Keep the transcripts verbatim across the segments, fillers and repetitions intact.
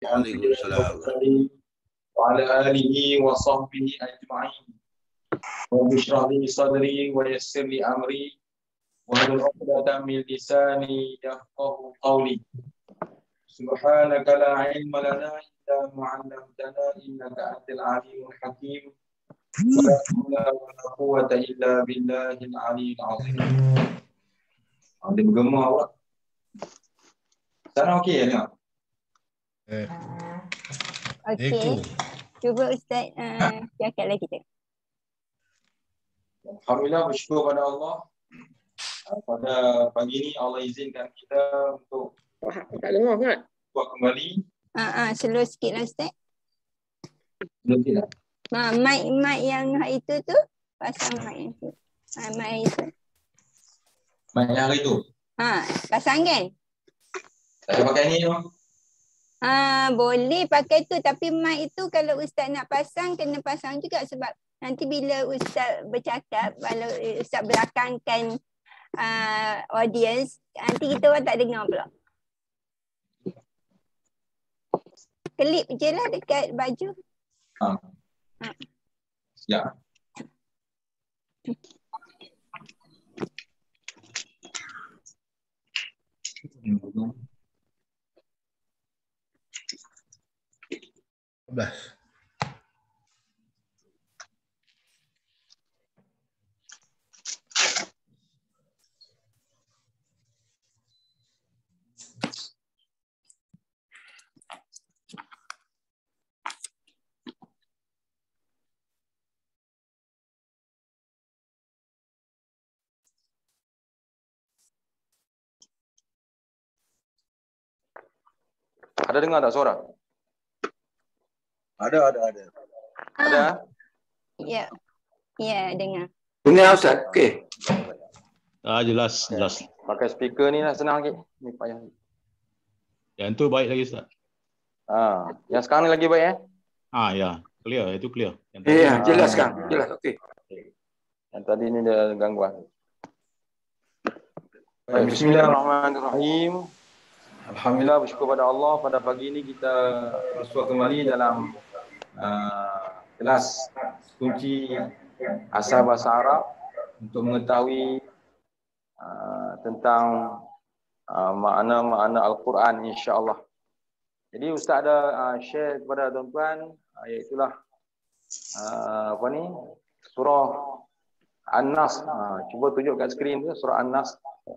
Waalaikumsalam. Wa ala alihi wa sahbihi ajma'in. Wa bishrah li sadri wa yassir li amri wa hlul 'uqdatam min lisani yafqahu qawli. Subhanaka la ilma lana illa ma 'allamtana innaka antal alimul hakim. Wa la haula wa la quwwata illa billahil aliyyil azim. Ada bergema awak. Sana okey ya? Eh. Okey. Cuba Ustaz uh, siapkan lagi kita. Alhamdulillah, bersyukur pada Allah. Pada pagi ini Allah izinkan kita untuk tak dengar sangat. buat kembali. Ah uh, uh, slow sikit lah Ustaz. Nanti lah. Ha, mic mic yang itu tu pasang mic itu. Ha, mic itu. Mic yang hari tu. Ha, pasang kan? Saya pakai ni tu. Ah, boleh pakai tu, tapi mic itu kalau Ustaz nak pasang kena pasang juga sebab nanti bila Ustaz bercakap, kalau Ustaz belakangkan uh, audience, nanti kita orang tak dengar pula. Kelip je lah dekat baju. Ha. Ha. Ya. Belas. Ada dengar tak suara? Ada, ada, ada. Ada? Ya. Ya, dengar. Dengar Ustaz? Okey. Ah, jelas, jelas. Pakai speaker ni lah senang lagi. Ni payah. Yang tu baik lagi Ustaz. Ha, yang sekarang ni lagi baik eh? Ah ya, clear, itu clear. Yang Ya, yeah, tadi- jelas sekarang. Jelas. Okey. Yang tadi ni ada gangguan. Baik, Bismillahirrahmanirrahim. Alhamdulillah, bersyukur pada Allah, pada pagi ini kita bersua kembali dalam uh, kelas kunci asal bahasa Arab untuk mengetahui uh, tentang uh, makna-makna Al-Quran, insya-Allah. Jadi Ustaz ada uh, share kepada tuan-tuan, uh, iaitulah uh, apa ni? Surah An-Nas. Uh, cuba tunjuk kat skrin tu surah An-Nas.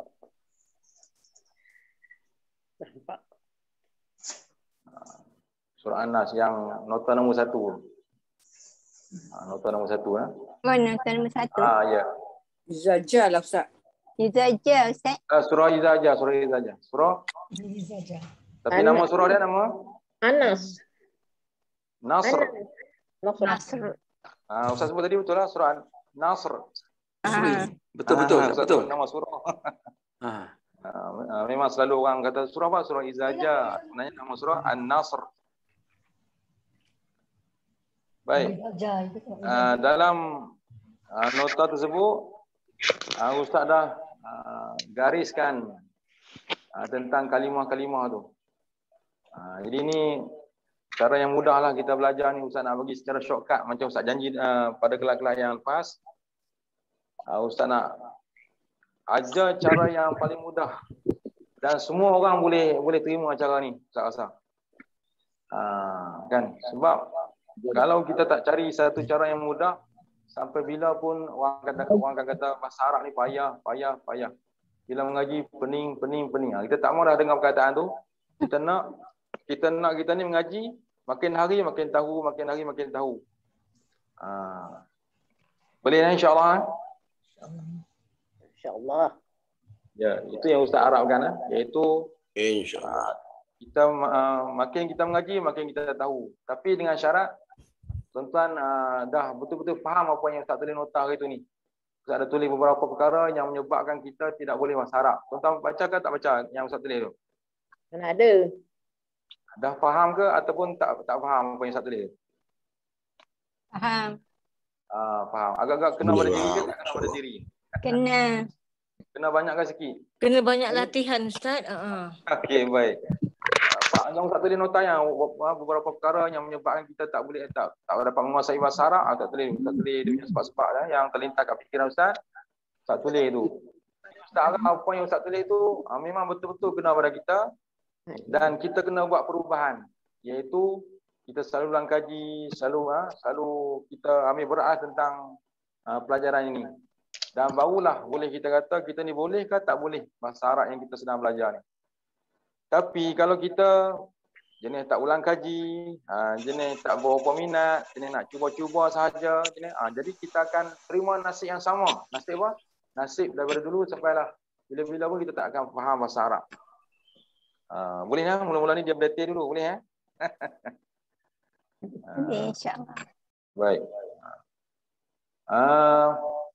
Surah An-Nas yang nota nombor satu. Ha, nota nombor satu. Eh. Mana nota nombor satu? Ah, ya. Zaja lah Ustaz. Izaja Ustaz. Ah, surah Izaja, surah Izaja. Surah. Tapi Anas. nama surah dia nama Anas. Nasr. Nasr. Nasr. Ah, Ustaz sebut tadi betul lah surah Nasr. Ah. Betul, betul, Ah, Ustaz betul. sebut nama surah. Ah. Ah, memang selalu orang kata surah apa? Surah Izaja. Sebenarnya nama surah An-Nasr. Baik. Uh, dalam uh, nota tersebut, uh, Ustaz dah uh, gariskan uh, tentang kalimah-kalimah tu. Uh, jadi ni cara yang mudah lah kita belajar ni. Ustaz nak bagi secara shortcut macam Ustaz janji uh, pada kelas-kelas yang lepas. Uh, Ustaz nak ajar cara yang paling mudah dan semua orang boleh boleh terima cara ni, Ustaz rasa. Uh, kan? Sebab kalau kita tak cari satu cara yang mudah, sampai bila pun orang kata orang akan kata bahasa Arab ni payah, payah, payah. Bila mengaji pening, pening, pening. Kita tak mahu dah dengar perkataan tu. Kita nak kita nak kita ni mengaji makin hari makin tahu, makin hari makin tahu. Ha. Boleh lah insya-Allah. Insya-Allah. Ya, itu yang Ustaz harapkan eh, iaitu Insya-Allah. kita uh, makin kita mengaji makin kita tahu. Tapi dengan syarat tuan-tuan uh, dah betul-betul faham apa yang Ustaz tulis nota hari tu ni. Ustaz ada tulis beberapa perkara yang menyebabkan kita tidak boleh bahasa Arab. Tuan-tuan baca ke tak baca yang Ustaz tulis tu? Mana ada. Dah faham ke ataupun tak tak faham apa yang Ustaz tulis? Faham. Ah, faham. Agak-agak kena pada diri ke tak kena pada diri? Kena. Kena banyak ke sikit? Kena banyak latihan Ustaz. Uh-huh. Okey, baik. Tak apa. Tak, yang tak tulis nota yang beberapa perkara yang menyebabkan kita tak boleh tak tak dapat menguasai bahasa Arab, tak tulis, tak tulis dia punya sebab-sebab dah yang terlintas kat fikiran Ustaz. Tak tulis tu. Ustaz Arab apa yang Ustaz tulis tu memang betul-betul kena pada kita dan kita kena buat perubahan, iaitu kita selalu ulang kaji, selalu ha, selalu kita ambil berat tentang ha, pelajaran ini. Dan barulah boleh kita kata kita ni boleh ke tak boleh bahasa Arab yang kita sedang belajar ni. Tapi kalau kita jenis tak ulang kaji, ha, jenis tak berapa minat, jenis nak cuba-cuba sahaja, jenis, ha, jadi kita akan terima nasib yang sama. Nasib apa? Nasib daripada dulu sampailah bila-bila pun kita tak akan faham bahasa Arab. Ha, boleh kan? Mula-mula ni dia berdetil dulu, boleh eh? Boleh, insya-Allah. Baik. Uh,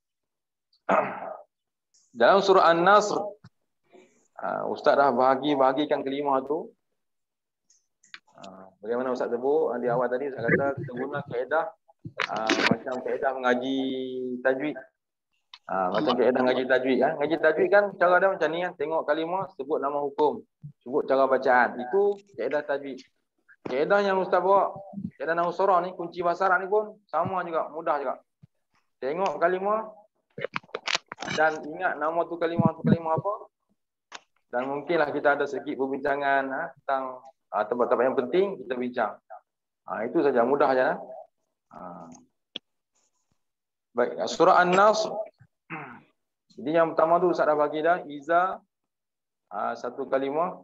dalam surah An-Nasr, uh, Ustaz dah bahagi-bahagikan kelima tu. Uh, bagaimana Ustaz sebut di awal tadi, Ustaz kata kita guna kaedah uh, macam kaedah mengaji tajwid. Uh, macam kaedah mengaji tajwid kan. Mengaji tajwid kan cara dia macam ni kan, tengok kalimah, sebut nama hukum, sebut cara bacaan. Itu kaedah tajwid. Kaedah yang Ustaz bawa, kaedah nahwu surah ni, kunci bahasa Arab ni pun sama juga, mudah juga. Tengok kalimah dan ingat nama tu kalimah tu kalimah apa. Dan mungkinlah kita ada sedikit perbincangan ha, tentang ha, tempat-tempat yang penting kita bincang. Ha, itu saja, mudah saja. Ha. Baik, surah An-Nasr. Jadi yang pertama tu Ustaz dah bagi dah, iza ha, satu kalimah,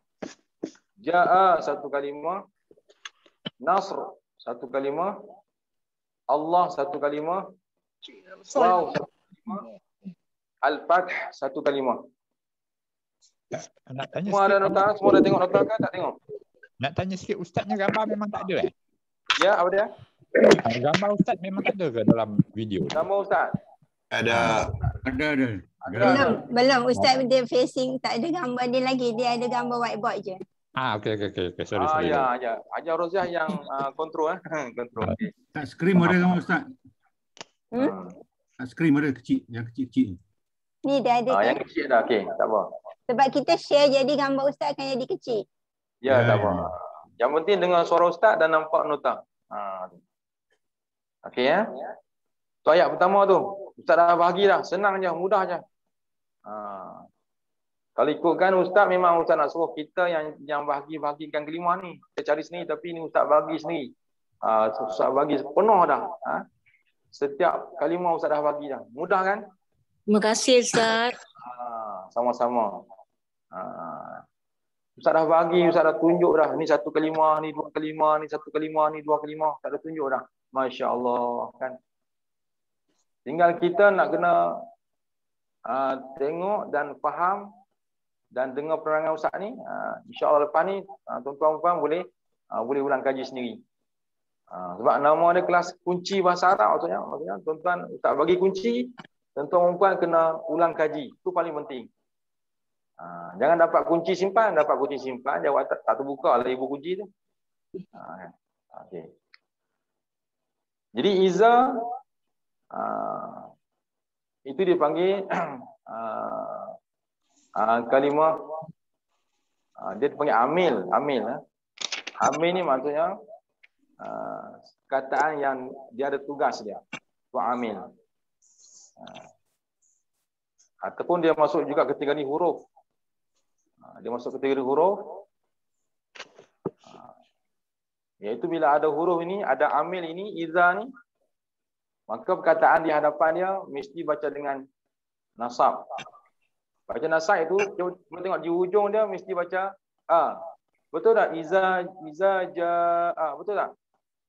Ja'a satu kalimah, Nasr satu kalimah, Allah satu kalimah, Waw satu kalimah, Al-Fath satu kalimah. Nak tanya semua ada nota? Semua dah tengok nota kan? Tak tengok? Nak tanya sikit, Ustaznya gambar memang tak ada eh? Ya, apa dia? Gambar Ustaz memang tak ada ke dalam video? Gambar Ustaz? Ada. Ada, ada. Belum, belum. Ustaz dia facing, tak ada gambar dia lagi. Dia ada gambar whiteboard je. Ah, okey okey okey okay. Sorry ah, sorry. Ya, ya. Hajar Roziah yang uh, kontrol eh. kontrol. Okay. Tak skrim ada kan Ustaz? Hmm? Tak skrim ada kecil, yang kecil-kecil. Ni dah ada Ah, kan? yang kecil dah. Okey, tak apa. Sebab kita share jadi gambar Ustaz akan jadi kecil. Ya, Ya, tak apa. ya. Yang penting dengar suara Ustaz dan nampak nota. Ha. Okey ya. Tu ayat pertama tu. Ustaz dah bahagi dah. Senang je, mudah je. Ha. Kalau ikutkan Ustaz, memang Ustaz nak suruh kita yang yang bahagi-bahagikan kelima ni. Kita cari sendiri, tapi ni Ustaz bagi sendiri. Ha, Ustaz bagi penuh dah. Ha? Setiap kalimah Ustaz dah bagi dah. Mudah kan? Terima kasih Ustaz. Ha, sama-sama. Ha. Ustaz dah bagi, Ustaz dah tunjuk dah. Ni satu kalimah, ni dua kalimah, ni satu kalimah, ni dua kalimah. Ustaz dah tunjuk dah. Masya Allah. Kan? Tinggal kita nak kena uh, tengok dan faham dan dengar penerangan Ustaz ni, uh, insya-Allah lepas ni uh, tuan-tuan boleh uh, boleh ulang kaji sendiri. Uh, sebab nama dia kelas kunci bahasa Arab maksudnya, maksudnya tuan-tuan Ustaz bagi kunci, tuan-tuan kena ulang kaji. Itu paling penting. Uh, jangan dapat kunci simpan, dapat kunci simpan jawab tak, tak terbuka lah ibu kunci tu. Uh, Okey. Jadi iza uh, itu dipanggil uh, Uh, kalimah uh, dia dipanggil amil, amil eh. Amil ni maksudnya uh, kataan yang dia ada tugas dia. Tu amil. Uh, ataupun dia masuk juga kategori huruf. Uh, dia masuk kategori huruf. Uh, iaitu bila ada huruf ini, ada amil ini, iza ni, maka perkataan di hadapan dia mesti baca dengan nasab. Baca nasab itu, kita tengok di hujung dia mesti baca a. Betul tak? Iza iza jaa. Betul tak?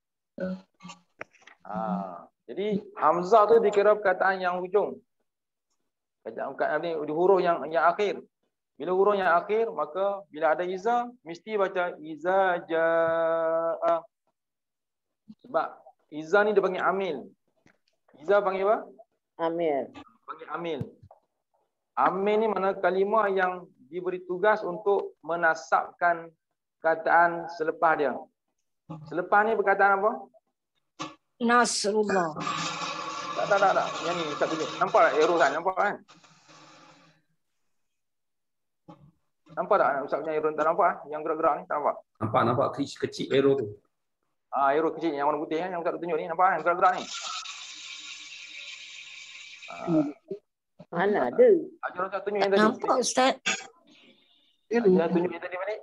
Ha. Jadi hamzah tu dikira perkataan yang hujung. Perkataan ni di huruf yang yang akhir. Bila huruf yang akhir, maka bila ada iza mesti baca iza jaa. Sebab iza ni dia panggil amil. Iza panggil apa? Amil. Panggil amil. Amil ni mana kalimah yang diberi tugas untuk menasabkan kataan selepas dia. Selepas ni perkataan apa? Nasrullah. Tak, tak, tak. tak. Yang ni tak tunjuk. Nampak tak arrow kan? Nampak kan? Nampak tak Ustaz punya arrow? Tak nampak ah? Yang gerak-gerak ni tak nampak? Nampak, nampak kecil, kecil arrow tu. Ah, arrow kecil yang warna putih eh, yang Ustaz tunjuk ni nampak kan gerak-gerak ni. Ah, Mana ada? ajar Ustaz tunjuk yang tadi. Nampak Ustaz. Ajar tunjuk yang tadi balik.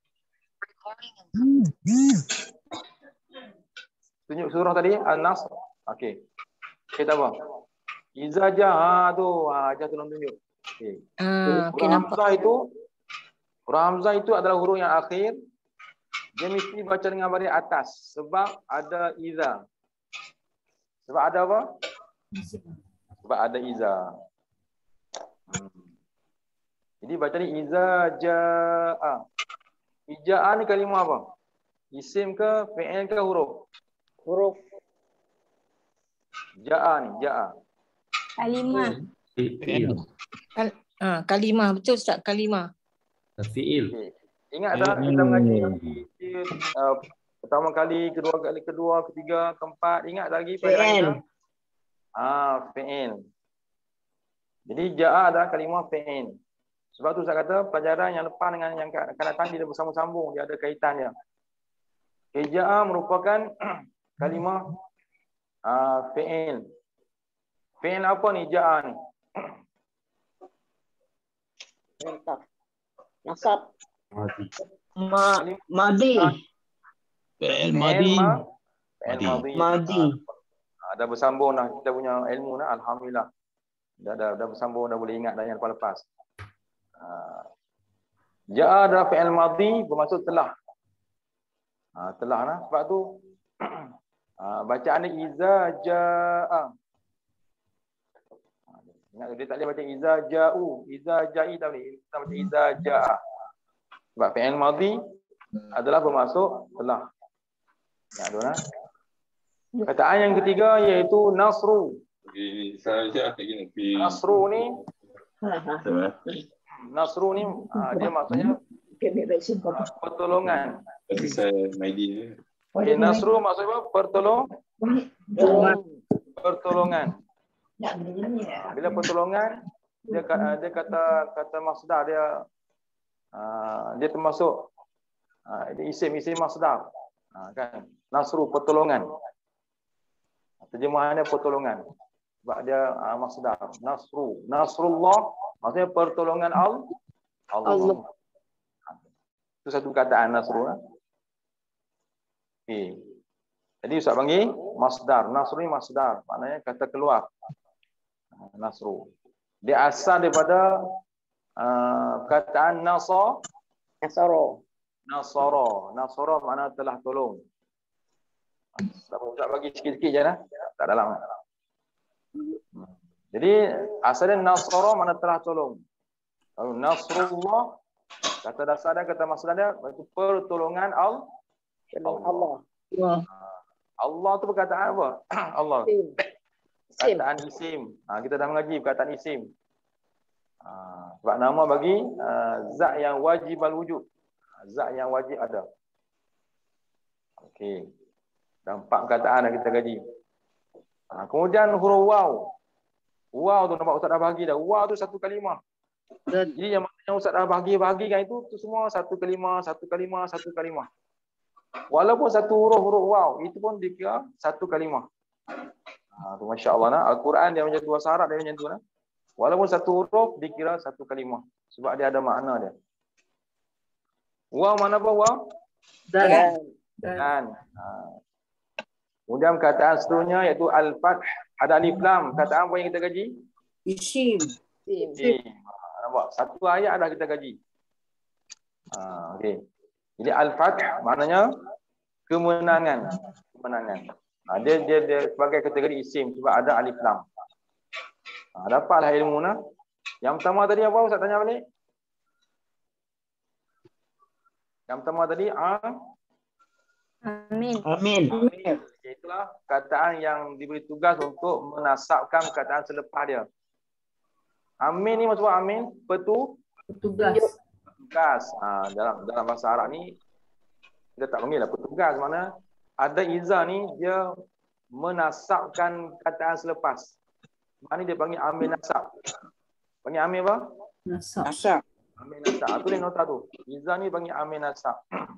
Tunjuk surah tadi An-Nas. Okey. Okey tak apa. Iza jaa tu, ah ajar tolong tunjuk. Okey. Ah, okey Huruf nampak. Hamzah itu huruf Hamzah itu adalah huruf yang akhir. Dia mesti baca dengan baris atas sebab ada iza. Sebab ada apa? Sebab ada iza. Hmm. Jadi baca ni iza jaa. Ijaa ni kalimah apa? Isim ke, fi'il ke, huruf? Huruf. Jaa ni, jaa. Kalimah. Fi'il. Kal ah, kalimah. Betul Ustaz, kalimah. Fi'il. Okay. Ingat tak kita mengaji uh, pertama kali, kedua kali, kedua, ketiga, keempat. Ingat lagi faedah kita? Ah, fi'il. Jadi jaa adalah kalimah fi'il. Sebab tu saya kata pelajaran yang lepas dengan yang akan datang dia bersambung-sambung, dia ada kaitannya. Jaa merupakan kalimah uh, fi'il. Fi'il apa ni jaa ni? Perintah. Nasab. Mati. Ma madi. Fi'il Fi'il madi. ma- fi'il Madi. madi. Madi. Ah, dah bersambung dah kita punya ilmu dah, alhamdulillah. Dah dah, dah bersambung, dah boleh ingat dah yang lepas-lepas. Ah. Jaa adalah fi'il madhi bermaksud telah. Ah, telah nah. Sebab tu ah, bacaan ni iza jaa. Ingat dia tak boleh baca iza ja'u, iza ja'i tak boleh. Kita baca iza ja'a. Sebab fi'il madhi adalah bermaksud telah. Ya, tu nah. Kataan yang ketiga iaitu nasru. Nasru ni Nasru ni ah, dia maksudnya ah, pertolongan. Okay, Nasru maksudnya apa? Pertolong, pertolongan. Bila pertolongan dia kata, dia kata kata masdar dia uh, dia termasuk uh, dia isim-isim masdar. Uh, kan? Nasru pertolongan. Terjemahannya pertolongan. Sebab dia uh, masdar. Nasru. Nasrullah maksudnya pertolongan al Allah. Allah. Itu satu kataan nasru. Lah. Okey. Jadi Ustaz panggil masdar. Nasru ni masdar. Maknanya kata keluar. Nasru. Dia asal daripada uh, kataan nasa, Nasaro. nasara. Nasara makna telah tolong. Tak bagi sikit-sikit je lah. Tak dalam. Jadi asalnya nasara makna telah tolong. Lalu nasrullah kata dasar dia, kata masdar dia itu pertolongan al Allah. Allah. Allah tu perkataan apa? Allah. Isim. Perkataan isim. Ha, kita dah mengaji perkataan isim. Ha, sebab nama bagi uh, zat yang wajib al-wujud. Zat yang wajib ada. Okey. Dan empat perkataan dah kita kaji. Ha, kemudian huruf waw. Waw tu nampak Ustaz dah bahagi dah. Waw tu satu kalimah. Jadi yang maknanya Ustaz dah bahagi-bahagikan itu tu semua satu kalimah, satu kalimah, satu kalimah. Walaupun satu huruf-huruf waw itu pun dikira satu kalimah. Ha, tu masya-Allah nah. Al-Quran dia macam tu, bahasa Arab dia macam tu nah. Walaupun satu huruf dikira satu kalimah sebab dia ada makna dia. Waw mana apa waw? Dan. Dan. Ha. Kemudian perkataan seterusnya iaitu al-fath. Ada alif lam. Perkataan apa yang kita kaji? Isim. Isim. Ha, nampak? Satu ayat dah kita kaji. Ha, okey. Jadi al-fath maknanya kemenangan. Kemenangan. Ha, dia, dia dia sebagai kategori isim sebab ada alif lam. Ha, dapatlah ilmu nah. Yang pertama tadi apa Ustaz tanya balik? Yang pertama tadi a Amin. Amin. Amin. Itulah kataan yang diberi tugas untuk menasabkan kataan selepas dia. Amin ni maksud amin petu Petugas. petugas. Ha, dalam dalam bahasa Arab ni kita tak panggil lah petugas, mana ada iza ni dia menasabkan kataan selepas. Mana dia panggil amin nasab. Panggil amin apa? Nasab. Nasab. Amin nasab. Tulis nota tu. Iza ni panggil amin nasab.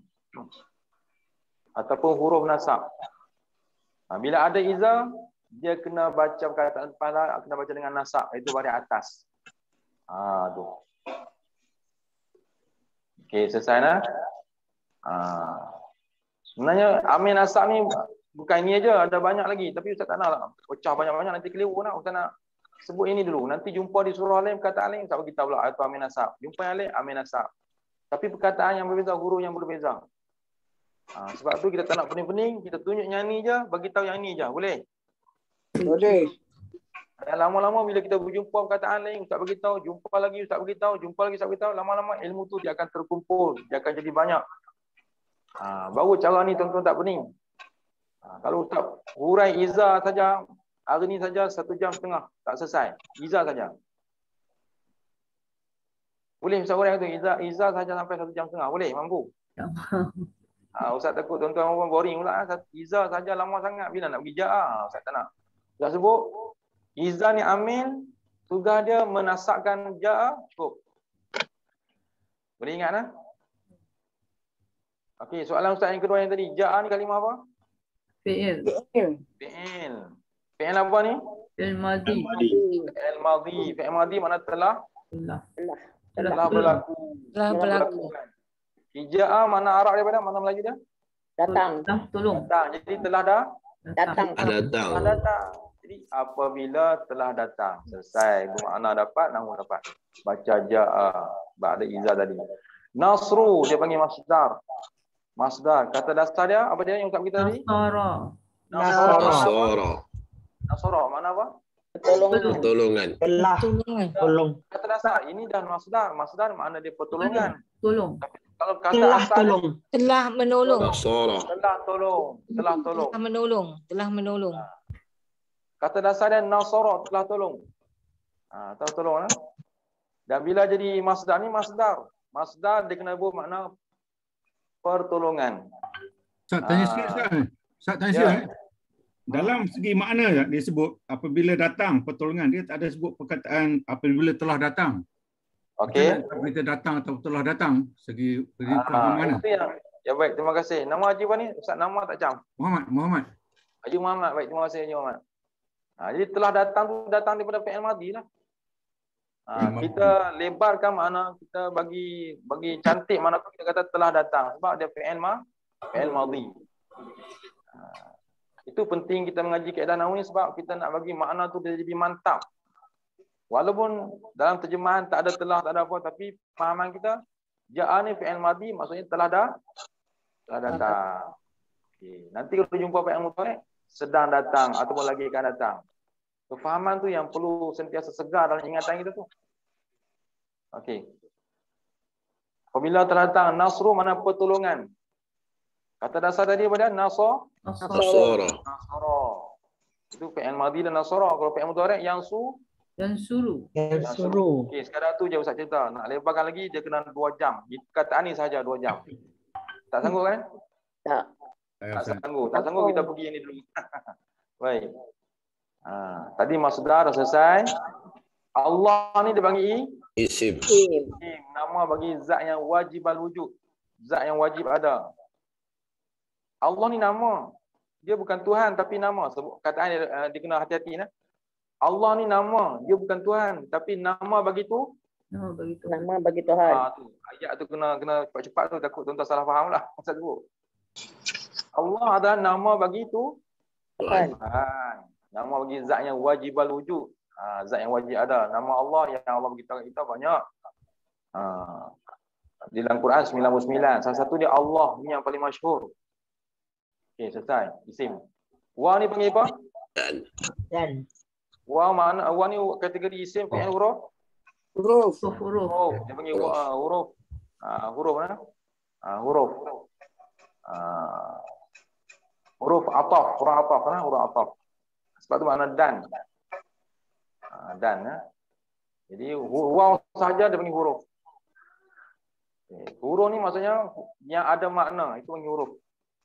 Ataupun huruf nasab. Ha, bila ada iza, dia kena baca perkataan depan lah, kena baca dengan nasab. Itu baris atas. Ha, tu. Okey, selesai nah. Ha. Sebenarnya amin nasab ni bukan ini aja, ada banyak lagi. Tapi Ustaz tak nak lah. Pecah banyak-banyak nanti keliru nak. Ustaz nak sebut ini dulu. Nanti jumpa di surah lain, perkataan lain, Ustaz beritahu pula itu amin nasab. Jumpa yang lain, amin nasab. Tapi perkataan yang berbeza, huruf yang berbeza. Ha, sebab tu kita tak nak pening-pening, kita tunjuk yang ni je, bagi tahu yang ni je. Boleh? Boleh. Dan lama-lama bila kita berjumpa perkataan lain, Ustaz bagi tahu, jumpa lagi Ustaz bagi tahu, jumpa lagi Ustaz bagi tahu, lama-lama ilmu tu dia akan terkumpul, dia akan jadi banyak. Ha, baru cara ni tuan-tuan tak pening. Ha, kalau Ustaz hurai iza saja, hari ni saja satu jam setengah, tak selesai. Iza saja. Boleh Ustaz hurai tu, iza, iza saja sampai satu jam setengah. Boleh? Mampu? Ha, Ustaz takut tuan-tuan orang boring pula. Iza saja lama sangat. Bila nak pergi ja'ah? Ustaz tak nak. Ustaz sebut, iza ni amin, tugas dia menasabkan ja'ah, cukup. Boleh ingat tak? Okey, soalan Ustaz yang kedua yang tadi. Ja'ah ni kalimah apa? Fi'il. Fi'il. Fi'il apa ni? Fi'il madhi. Fi'il madhi. Fi'il madhi makna telah? Telah. Telah berlaku. Telah berlaku. Ija'ah mana Arab daripada mana Melayu dia? Datang. Tolong. Datang. Jadi telah dah? Datang. Datang. Telah datang. Jadi apabila telah datang. Selesai. Makna dapat, namun dapat. Baca ja'ah. Ba'da iza tadi. Nasru. Dia panggil masdar. Masdar. Kata dasar dia, apa dia yang Ustaz kita tadi? Nasara. Nasara. Nasara. Mana apa? Pertolongan. Pertolongan. Telah. Tolong. Kata dasar. Ini dah masdar. Masdar makna dia pertolongan. Tolong. Kalau kata Telah asal tolong. Telah menolong. Nasara. telah tolong, telah tolong. Telah menolong. Telah menolong. Kata dasar dia nasara, telah tolong. Ha, tahu tolong eh? Dan bila jadi masdar ni masdar. Masdar dia kena bermakna pertolongan. Ustaz tanya Ah. sikit Ustaz. Ustaz tanya Ya. sikit. eh. Dalam segi makna dia sebut apabila datang pertolongan, dia tak ada sebut perkataan apabila telah datang. Okey. Macam kita datang atau telah datang segi segi Ah, mana? itu yang ya baik, terima kasih. Nama Haji apa ni? Ustaz nama tak cam. Muhammad, Muhammad. Haji Muhammad. Baik, terima kasih Haji Muhammad. Ha, jadi telah datang tu datang daripada fi'il madhi lah. Ha, Fi'il madhi. kita lebarkan makna, kita bagi bagi cantik makna tu, kita kata telah datang sebab dia fi'il ma fi'il madhi. Ha, itu penting kita mengaji kaedah nahwu ni sebab kita nak bagi makna tu dia jadi mantap. Walaupun dalam terjemahan tak ada telah, tak ada apa, tapi fahaman kita ja'a ni fi'il madhi maksudnya telah dah telah datang. Okey, nanti kalau jumpa fi'il mudhari' sedang datang ataupun lagi akan datang. Kefahaman tu yang perlu sentiasa segar dalam ingatan kita tu. Okey. Apabila telah datang nasru mana pertolongan. Kata dasar tadi apa dia? Nasar. Nasara. Nasara. Itu fi'il madhi dan nasara. Kalau fi'il mudhari' yang su Dan suruh. Yang suruh. Okey, sekarang tu je Ustaz cerita. Nak lebarkan lagi dia kena dua jam. Perkataan ni saja dua jam. Tak sanggup kan? Tak. Tak sanggup. Tak sanggup kita pergi yang ni dulu. Baik. Ha, tadi masdar dah selesai. Allah ni dia panggil Isim. Isim. isim, nama bagi zat yang wajib al-wujud. Zat yang wajib ada. Allah ni nama. Dia bukan Tuhan tapi nama. Sebut kataan dia, uh, dia kena hati-hati nah. Allah ni nama, dia bukan Tuhan tapi nama bagi tu. Nama bagi Tuhan. Nama bagi Tuhan. Ah tu, ayat tu kena kena cepat-cepat tu takut tuan-tuan salah faham lah. Ustaz sebut. Allah adalah nama bagi tu Tuhan. Tuhan. Nama bagi zat yang wajib al-wujud. Ha, zat yang wajib ada. Nama Allah yang Allah beritahu kita banyak. Ha, di dalam Quran sembilan puluh sembilan. Salah satu dia Allah ni yang paling masyhur. Okey, selesai. Isim. Wa ni panggil apa? Dan. Dan. Wa mana? Wa ni kategori isim fi'il huruf. Huruf. Huruf. Huruf. Dia panggil huruf. Uh, huruf. Uh, huruf mana? Uh, huruf. Uh, huruf ataf. Huruf ataf. Mana? Huruf ataf. Sebab tu makna dan. Uh, dan. Ya. Jadi waw saja dia panggil huruf. Okay. Huruf ni maksudnya yang ada makna. Itu panggil huruf.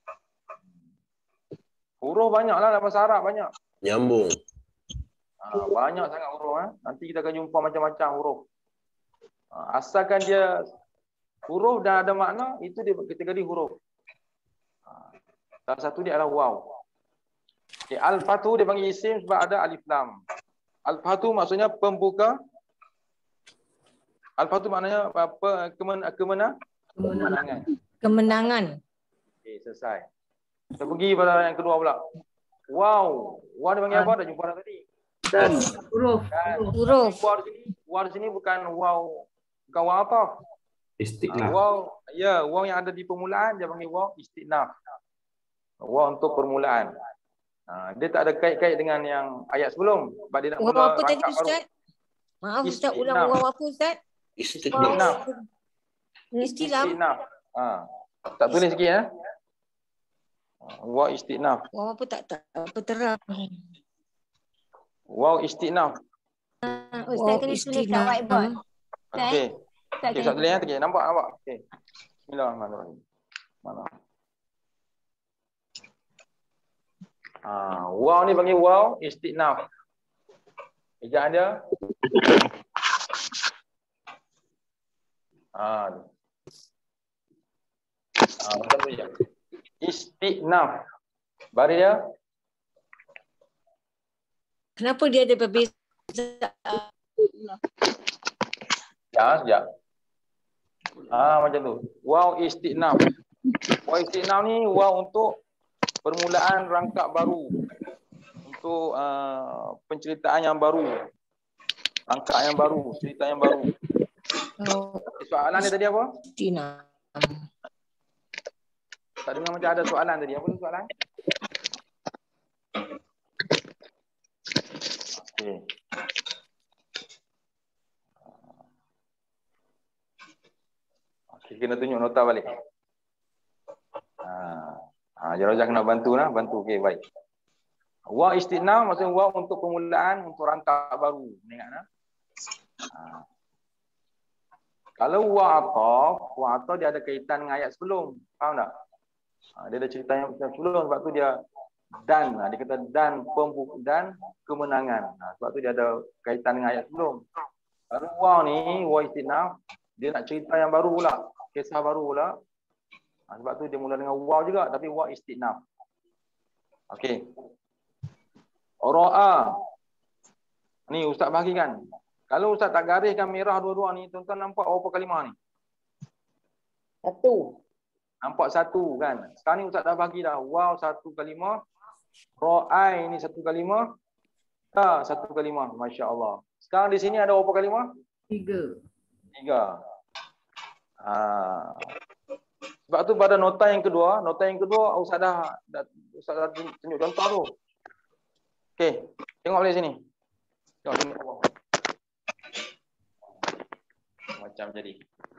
Huruf banyaklah dalam bahasa Arab. Banyak. Nyambung. Ha, banyak sangat huruf. Eh? Nanti kita akan jumpa macam-macam huruf. Ha, asalkan dia huruf dan ada makna, itu dia kategori huruf. Ha, salah satu dia adalah waw. Okay, Al-Fatu dia panggil isim sebab ada alif lam. Al-Fatu maksudnya pembuka. Al-Fatu maknanya apa? Kemen, kemena? Kemenangan. Kemenangan. Okay, selesai. Kita pergi pada yang kedua pula. Wow. Wow dia panggil apa? Dah jumpa dah tadi. Dan. Huruf. Dan Huruf. wow di sini, wow di sini bukan wow. Bukan wow apa? Ha, Istiqlal. wow, ya, wow yang ada di permulaan dia panggil wow istinaf. Wow untuk permulaan. Ha, dia tak ada kait-kait dengan yang ayat sebelum. Sebab dia nak Waw mula apa tadi rangkap baru. Ustaz? Maaf Ustaz, ulang Istinaf. waw apa Ustaz? Istinaf. Istilam. Istinaf. Ha. Tak tulis sikit ya. Wow istinaf. Waw apa tak tak apa terang. Wow istinaf. Ah, Ustaz Waw kena tulis kat istinaf. whiteboard. Ustaz, Okey. Ustaz Okey, kena tak tulis ya. Okey, nampak nampak. Okey. Bismillahirrahmanirrahim. Mana? Ah, wow ni panggil wow istinaf. Ejaan dia. Ah. Ah, macam tu je. Istinaf. Baris dia. Kenapa dia ada perbezaan? Ya, sekejap. Ah, macam tu. Wow istinaf. Wow istinaf ni wow untuk permulaan rangkap baru. Untuk uh, penceritaan yang baru. Rangkap yang baru, cerita yang baru. Oh, Soalan dia tadi apa? istinaf. Tak dengar macam ada soalan tadi. Apa tu soalan? Okey. Okey, kena tunjuk nota balik. Ha, ha Jarojah kena bantu lah, bantu. Okey, baik. Wa istinaf maksudnya wa untuk permulaan, untuk rangkap baru. Ingat nah? Ha. Kalau wa ataf, wa ataf dia ada kaitan dengan ayat sebelum. Faham tak? Ha, dia ada cerita yang sebelum, sebab tu dia dan, ha, dia kata dan pembuk dan kemenangan. Ha, sebab tu dia ada kaitan dengan ayat sebelum. Kalau wa ni, wa istinaf, dia nak cerita yang baru pula, kisah baru pula. Ha, sebab tu dia mula dengan wa juga, tapi wa istinaf. Okey. Ra'a. Ni ustaz bahagikan. Kalau ustaz tak gariskan merah dua-dua ni, tuan-tuan nampak berapa kalimah ni? Satu. Nampak satu kan? Sekarang ni ustaz dah bagi dah. Wow satu kalimah. Ra'ai ni satu kalimah. Ta satu kalimah. Masya Allah. Sekarang di sini ada berapa kalimah? Tiga. Tiga. Ha. Sebab tu pada nota yang kedua, nota yang kedua ustaz dah, dah ustaz dah tunjuk contoh tu. Okey, tengok balik sini. Tengok sini. Macam jadi.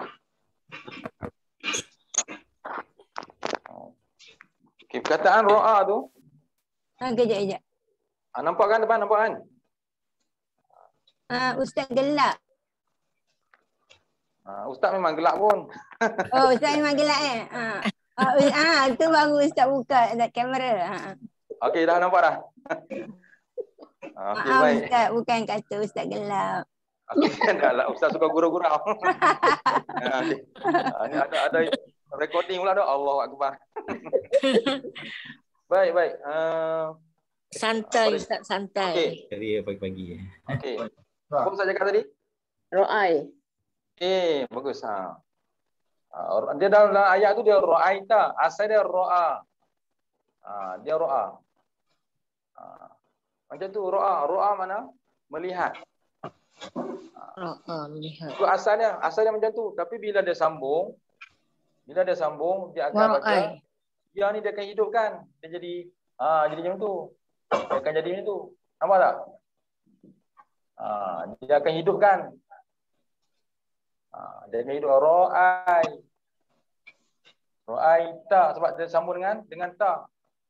Okey, perkataan ra'a tu. Ah, kejap, kejap. Ah, nampak kan depan? Nampak kan? Ah, Ustaz gelap. Ah, ustaz memang gelap pun. Oh, Ustaz memang gelap eh. Ah, ah, ah tu baru Ustaz buka dah kamera. Ah. Okey, dah nampak dah. Ah, okey, Maaf baik. Ustaz, bukan kata Ustaz gelap. Okey, dah lah. Ustaz suka gurau-gurau. Ah, okey. Ah, ni ada ada recording pula tu. Allahu akbar. Baik, baik. Uh, Santai Ustaz, santai. okey. Kali pagi-pagi. Okey. Apa Ustaz cakap tadi? Ra'ai. Eh, bagus. Ha. Ha, dia dalam ayat tu dia ra'aita, asal dia ra'a. Ha, dia ra'a. Ha. Macam tu ra'a, ra'a mana? Melihat. Ra'a melihat. Itu asalnya, asalnya macam tu, tapi bila dia sambung, bila dia sambung dia akan baca Ra'ai. dia ni dia akan hidupkan. Dia jadi ah ha, jadi macam tu. Dia akan jadi macam tu. Nampak tak? Ah ha, dia akan hidupkan. Ha, dia akan hidup ra'ai. Ra'ai ta sebab dia sambung dengan dengan ta.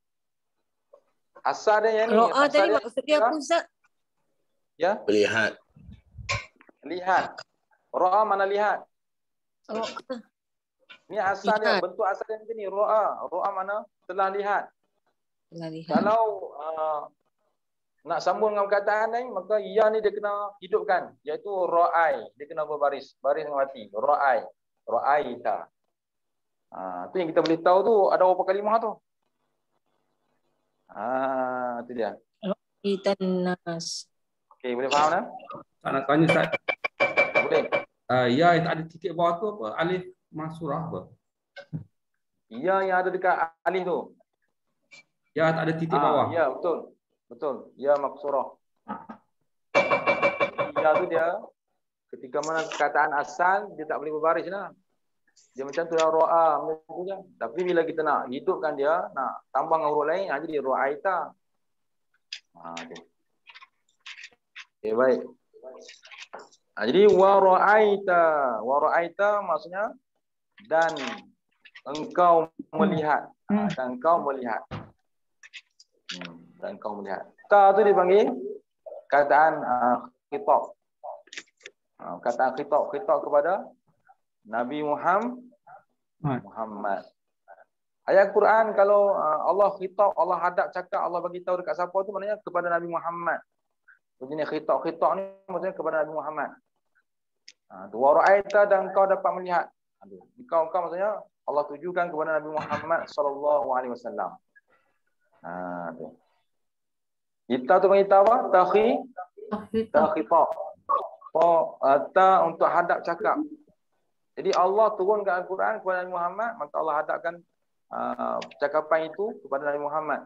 Asal dia yang ni. Ra'a asal tadi dia, maksud dia apa Ustaz? ya, Melihat. lihat. Ra'a mana lihat? Ra'a. Ni asal dia, Lihat. bentuk asal dia macam ni. Ra'a. Ra'a mana? Telah lihat. Telah lihat. Kalau uh, nak sambung dengan perkataan lain, maka ya ni dia kena hidupkan, iaitu ra'ai, dia kena berbaris, baris dengan mati. Ra'ai, ra'aita. Ha, tu yang kita boleh tahu tu ada berapa kalimah tu. Ah, tu dia. Itanas. Okey, boleh faham dah? Tak nak tanya Ustaz. Boleh. Uh, ya yang tak ada titik bawah tu apa? Alif mansurah apa? Ya yang ada dekat alif tu. Ya tak ada titik Ah, bawah. ya, betul. Betul. Ya maksurah. Ya tu dia ketika mana perkataan asal dia tak boleh berbaris lah. Dia macam tu lah ro'a macam tu je. Tapi bila kita nak hidupkan dia, nak tambah dengan huruf lain, jadi ro'aita. Ha, okay. Okay, baik. Ha, jadi wa ra'aita, wa ra'aita maksudnya dan engkau melihat. Ha, dan engkau melihat. Hmm, dan engkau melihat. Ta tu dipanggil kataan uh, khitab. Uh, kataan khitab, khitab kepada Nabi Muhammad. Muhammad. Ayat Quran kalau uh, Allah khitab, Allah hadap cakap, Allah bagi tahu dekat siapa tu maknanya kepada Nabi Muhammad. Jadi khitab-khitab ni maksudnya kepada Nabi Muhammad. Ha, tu wa ra'aita dan kau dapat melihat. Aduh, engkau engkau maksudnya Allah tujukan kepada Nabi Muhammad sallallahu alaihi wasallam. Ha tu. Kita tu panggil apa? Takhi takhitab. Oh, ta untuk hadap cakap. Jadi Allah turunkan Al-Quran kepada Nabi Muhammad, maka Allah hadapkan uh, cakapan itu kepada Nabi Muhammad.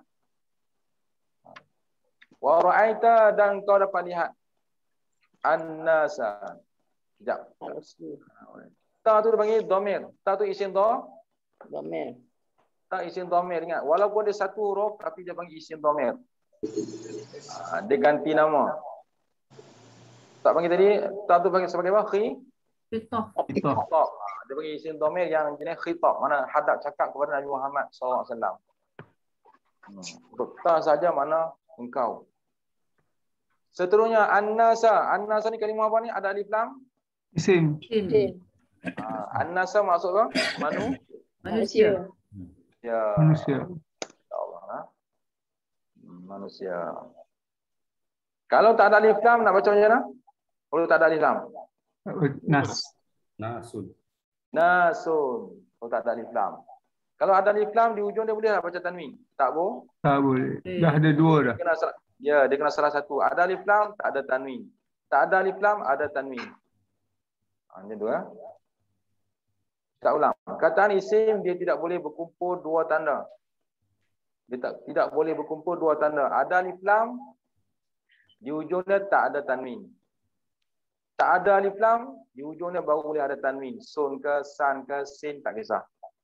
Wa ra'aita dan kau dapat lihat an-nasa. Sekejap. Ta tu dipanggil dhamir. Ta tu isim dha. Dhamir. Ta isim dhamir, ingat. Walaupun dia satu huruf tapi dia panggil isim dhamir. Uh, dia ganti nama. Tak panggil tadi, ta tu panggil sebagai apa? Khi? Khitab. Khitab. Dia panggil isim dhamir yang jenis khitab, mana hadap cakap kepada Nabi Muhammad sallallahu alaihi wasallam. Hmm. Ta saja mana engkau. Seterusnya an-nasa. An-nasa ni kalimah apa ni? Ada alif lam? Isim. Isim. Uh, an-nasa maksud apa? Manu? Manusia. Ya. Manusia. Allah. Ha? Manusia. Kalau tak ada alif lam nak baca macam mana? Kalau tak ada alif lam. Nas. Nasun. Nasun. Kalau tak ada alif lam. Kalau ada alif lam di ujung dia boleh tak baca tanwin? Tak boleh. Tak boleh. Dah ada dua dah. Dia kena salah, ya, dia kena salah satu. Ada alif lam, tak ada tanwin. Tak ada alif lam, ada tanwin. Ha, macam tu, ha? Tak ulang. Kataan isim dia tidak boleh berkumpul dua tanda. Dia tak, tidak boleh berkumpul dua tanda. Ada alif lam, di ujungnya tak ada tanwin. Tak ada alif lam, di ujungnya baru boleh ada tanwin. Sun ke, san ke, sin, tak kisah.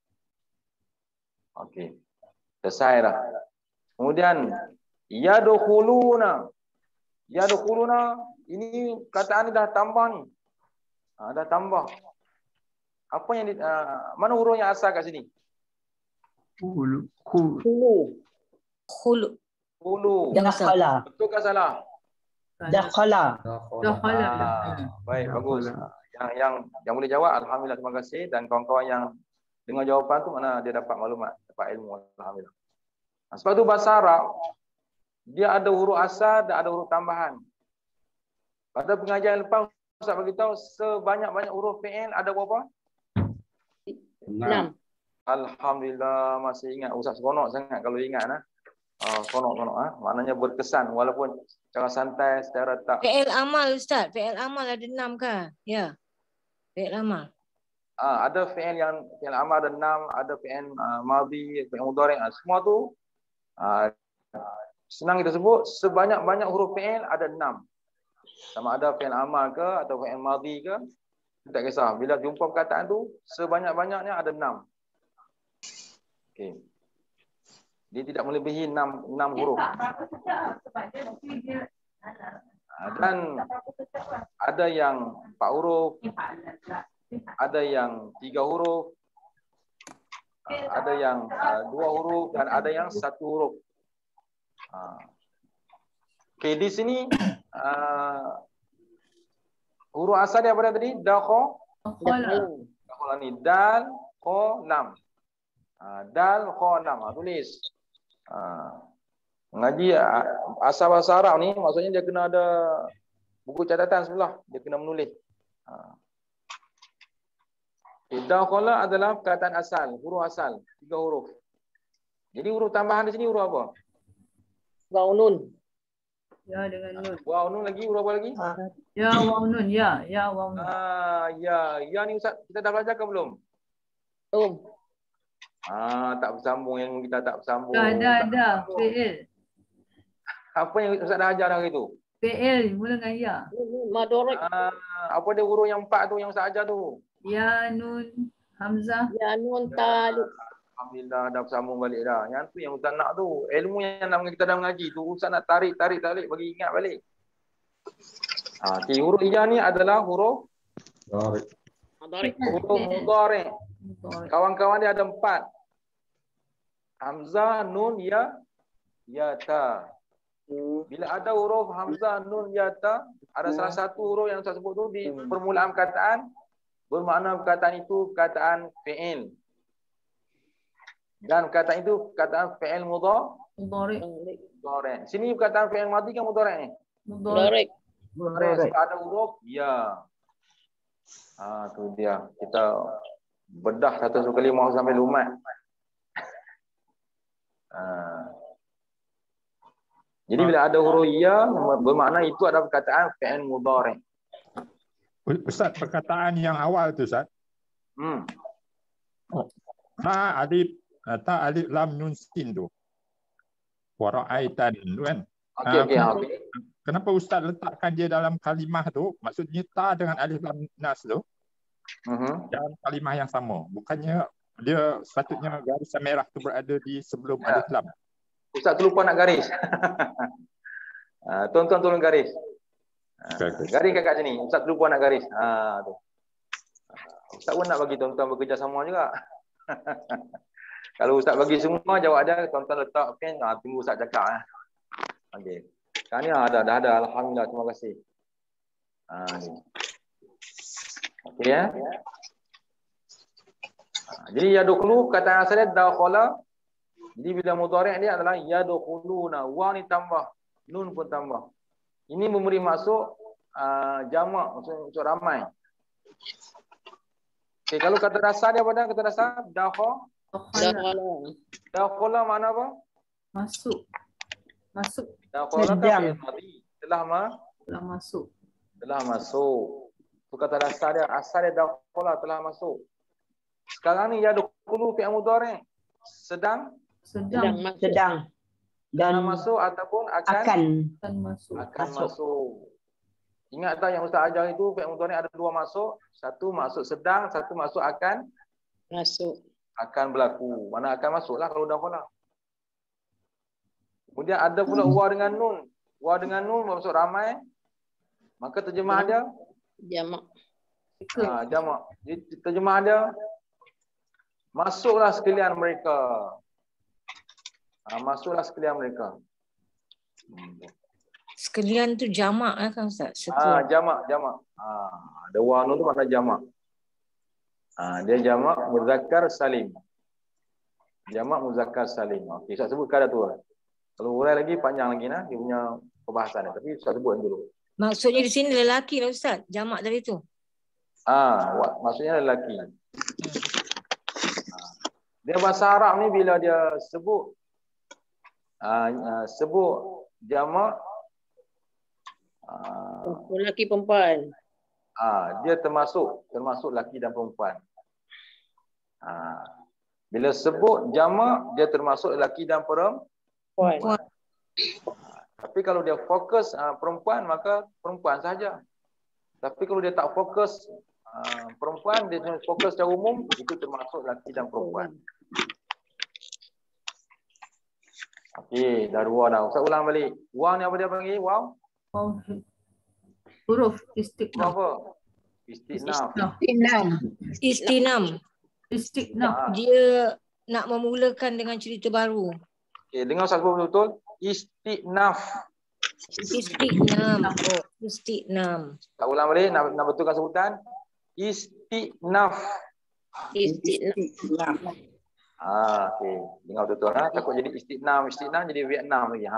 Okey. Selesai dah. Kemudian yadkhuluna. Yadkhuluna ini kataan ni dah tambah ni. Ha, dah tambah. Apa yang di, uh, mana huruf yang asal kat sini? Hulu. Hulu. Khulu. Hulu. Dakhala. Betul ke salah? Dakhala. Dakhala. Ah, baik, bagus. Yang yang yang boleh jawab, alhamdulillah, terima kasih. Dan kawan-kawan yang dengar jawapan tu mana dia dapat maklumat, dapat ilmu, alhamdulillah. Nah, sebab tu bahasa Arab dia ada huruf asal dan ada huruf tambahan. Pada pengajian lepas Ustaz beritahu sebanyak-banyak huruf fi'il ada berapa? Enam. Alhamdulillah masih ingat. Ustaz seronok sangat kalau ingat nah. Ah, seronok-seronok ah. Maknanya berkesan walaupun secara santai, secara tak. Fi'il amal Ustaz, fi'il amal ada enam ke? Ya. Fi'il amal. Ah, ada fi'il yang fi'il amal ada enam, ada fi'il uh, madhi, fi'il mudhari', ah, semua tu ah, senang kita sebut sebanyak-banyak huruf fi'il ada enam. Sama ada fi'il amal ke atau fi'il madhi ke, tak kisah. Bila jumpa perkataan tu sebanyak-banyaknya ada enam. Okey. Dia tidak melebihi enam, enam huruf. Dan ada yang empat huruf, ada yang tiga huruf, ada yang uh, dua huruf dan ada yang satu huruf. Uh, Okey, di sini uh, huruf asal dia apa tadi? Dakho. Dakho ni dal, kho, lam. Uh, dal, kho, lam. Uh, tulis. Uh, Mengaji asal bahasa Arab ni maksudnya dia kena ada buku catatan sebelah, dia kena menulis. Ha. Dakhala adalah perkataan asal, huruf asal, tiga huruf. Jadi huruf tambahan di sini huruf apa? Waw nun. Ya dengan nun. Waw nun lagi, huruf apa lagi? Ya waw nun, ya, ya waw nun. Ah, ya, ya ni Ustaz, kita dah belajar ke belum? Belum. Ah, tak bersambung yang kita tak bersambung. Dah, dah, dah. Fi'il. Apa yang Ustaz dah ajar hari tu? Fi'il mula dengan ya. Madorek. Ah, apa dia huruf yang empat tu yang Ustaz ajar tu? Ya nun hamzah. Ya nun ta alif. Alhamdulillah dah bersambung balik dah. Yang tu yang Ustaz nak tu. Ilmu yang nak kita dah mengaji tu Ustaz nak tarik tarik tarik bagi ingat balik. Ah, okay, huruf ya ni adalah huruf Madorek. huruf mudhari'. Kawan-kawan dia ada empat. Hamzah, nun, ya, ya, ta. Bila ada huruf hamzah, nun, ya, ta, ada salah satu huruf yang saya sebut tu di permulaan perkataan, bermakna perkataan itu perkataan fi'il. Dan perkataan itu perkataan fi'il mudhari'. Mudhari'. Sini perkataan fi'il madhi kan mudhari' ni? Madorek. Mudhari'. Ada huruf ya. Ah, tu dia. Kita bedah satu kali mau sampai lumat. Ah. Jadi bila ada huruf ya bermakna itu adalah perkataan fi'il mudhari'. Ustaz, perkataan yang awal tu Ustaz. Hmm. Ta alif ta alif lam nun sin tu. Wa ra'aitan tu kan. Okey okey kenapa, okey. kenapa Ustaz letakkan dia dalam kalimah tu? Maksudnya ta dengan alif lam nas tu. Uh-huh. Dalam kalimah yang sama. Bukannya dia sepatutnya garisan merah tu berada di sebelum Ya. alif lam. Ustaz tu lupa nak garis. Ah, tuan-tuan tolong garis. Ah, Okay, okay. garis kat sini. Ustaz lupa nak garis. Ha tu. Ustaz pun nak bagi tuan-tuan bekerjasama juga. Kalau Ustaz bagi semua jawab ada, tuan-tuan letak pen, ah, tunggu Ustaz cakap eh. Okey. Sekarang ni ada dah ada, alhamdulillah, terima kasih. Ha ni. Okey ya. Ha, jadi yadkhulu kata asalnya dakhala. Jadi bila mudhari' dia adalah yadkhuluna. Wa ni tambah, nun pun tambah. Ini memberi maksud uh, jamak, maksud, maksud ramai. Okey, kalau kata dasar dia apa dah? Kata dasar dakhala. Dakhala. Dakhala makna apa? Masuk. Masuk. Dakhala kan mati. Telah ma Telah masuk. telah masuk. Itu kata dasar dia, asal dia dakhala, telah masuk. Sekarang ni yadkhulu fi'il mudhari'. Sedang Sedang. Sedang. Sedang. Dan akan masuk ataupun akan akan Akan masuk. akan masuk. masuk. Ingat tak yang Ustaz ajar itu fi'il mudhari' ada dua masuk, satu masuk sedang, satu masuk akan Masuk. akan berlaku. Mana akan masuklah kalau dah khala. Kemudian ada pula wa dengan nun. Wa dengan nun maksud ramai. Maka terjemah dia Jamak. ha, jamak. Jadi terjemah dia masuklah sekalian mereka. Ha, masuklah sekalian mereka. Hmm. Sekalian tu jamak lah kan Ustaz? Ah, Satu. jamak, jamak. Ah, ada wa nun tu makna jamak. Ah, dia jamak muzakkar salim. Jamak muzakkar salim. Okey, saya sebut kada tu. Kalau urai lagi panjang lagi nah dia punya perbahasan dia. Tapi saya sebut dulu. Maksudnya di sini lelaki lah Ustaz, jamak tadi tu. Ah, wa, maksudnya lelaki. Ah, dia bahasa Arab ni bila dia sebut ah, ah, sebut jamak ah, Lelaki perempuan. Ah, dia termasuk termasuk laki dan perempuan. Ah, bila sebut jamak dia termasuk laki dan perempuan. Puan. Tapi kalau dia fokus ah, perempuan maka perempuan saja. Tapi kalau dia tak fokus ah, perempuan, dia fokus secara umum itu termasuk laki dan perempuan. Okey, dah dua dah. Ustaz ulang balik. Waw ni apa dia panggil? Waw? Oh, huruf Waw istiqnaf. apa? Istinaf. Istinam. Istinam. Istiqnaf. Ah. Dia nak memulakan dengan cerita baru. Okey, dengar Ustaz betul-betul. Istinaf. Istinam. Oh, istinam. Tak ulang balik, nak, nak betulkan sebutan. Istinaf. Istinaf. Ah, okey. Dengar betul ha. Takut jadi istiknam, istiknam jadi Vietnam lagi. Ha.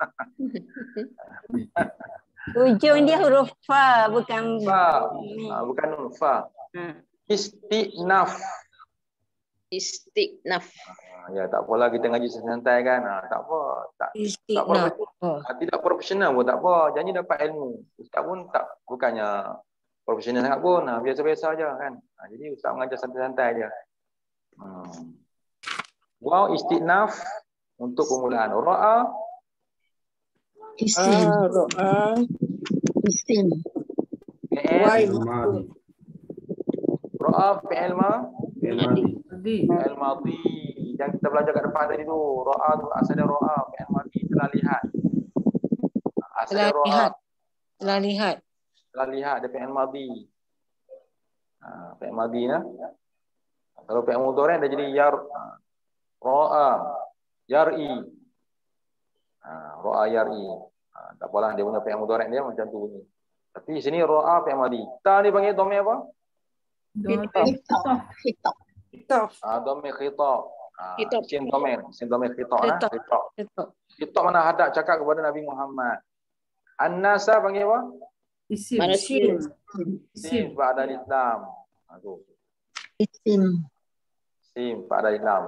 Ujung dia huruf fa bukan Fa. Ah, bukan nun, fa. Ha. Istinaf. Istiknaf. Ah, ya, tak apalah kita ngaji santai kan. Ah, tak apa. Tak tak Istiknaf. apa. Oh. Ah, tidak profesional pun tak apa. Janji dapat ilmu. Ustaz pun tak bukannya profesional sangat pun. Ah, biasa-biasa aja kan. Ah, jadi ustaz mengajar santai-santai aja. Hmm. Waw istinaf untuk permulaan. Ra'a Isim. Ah, ro'a. Isim. Wai. fi'il. Madi. Ra'a fi'il ma Madi. Tadi. fi'il madhi. Yang kita belajar kat depan tadi tu. Ra'a tu asal dia ra'a, fi'il madhi telah lihat. Asal Telah dia ra'a, lihat. Telah lihat. telah lihat dia fi'il madhi. Ha, fi'il madhi ya. Kalau fi'il mudhari' dia jadi yar ra'a, yar'i. Ha, ra'a yar'i. Ha, tak apalah dia punya fi'il mudhari' dia macam tu bunyi. Tapi sini ra'a fi'il madhi. Ta ni panggil dhamir apa? Khitab. Khitab. Khitab. Ah, dhamir khitab. Ah, Khitab. isim dhamir, isim dhamir khitab nah. Khitab. Khitab. Betul. Khitab mana hadap cakap kepada Nabi Muhammad. An-nasa panggil apa? Isim. Manusia. Isim ba'da Islam. Ha tu. Isim. Isim ba'da Islam.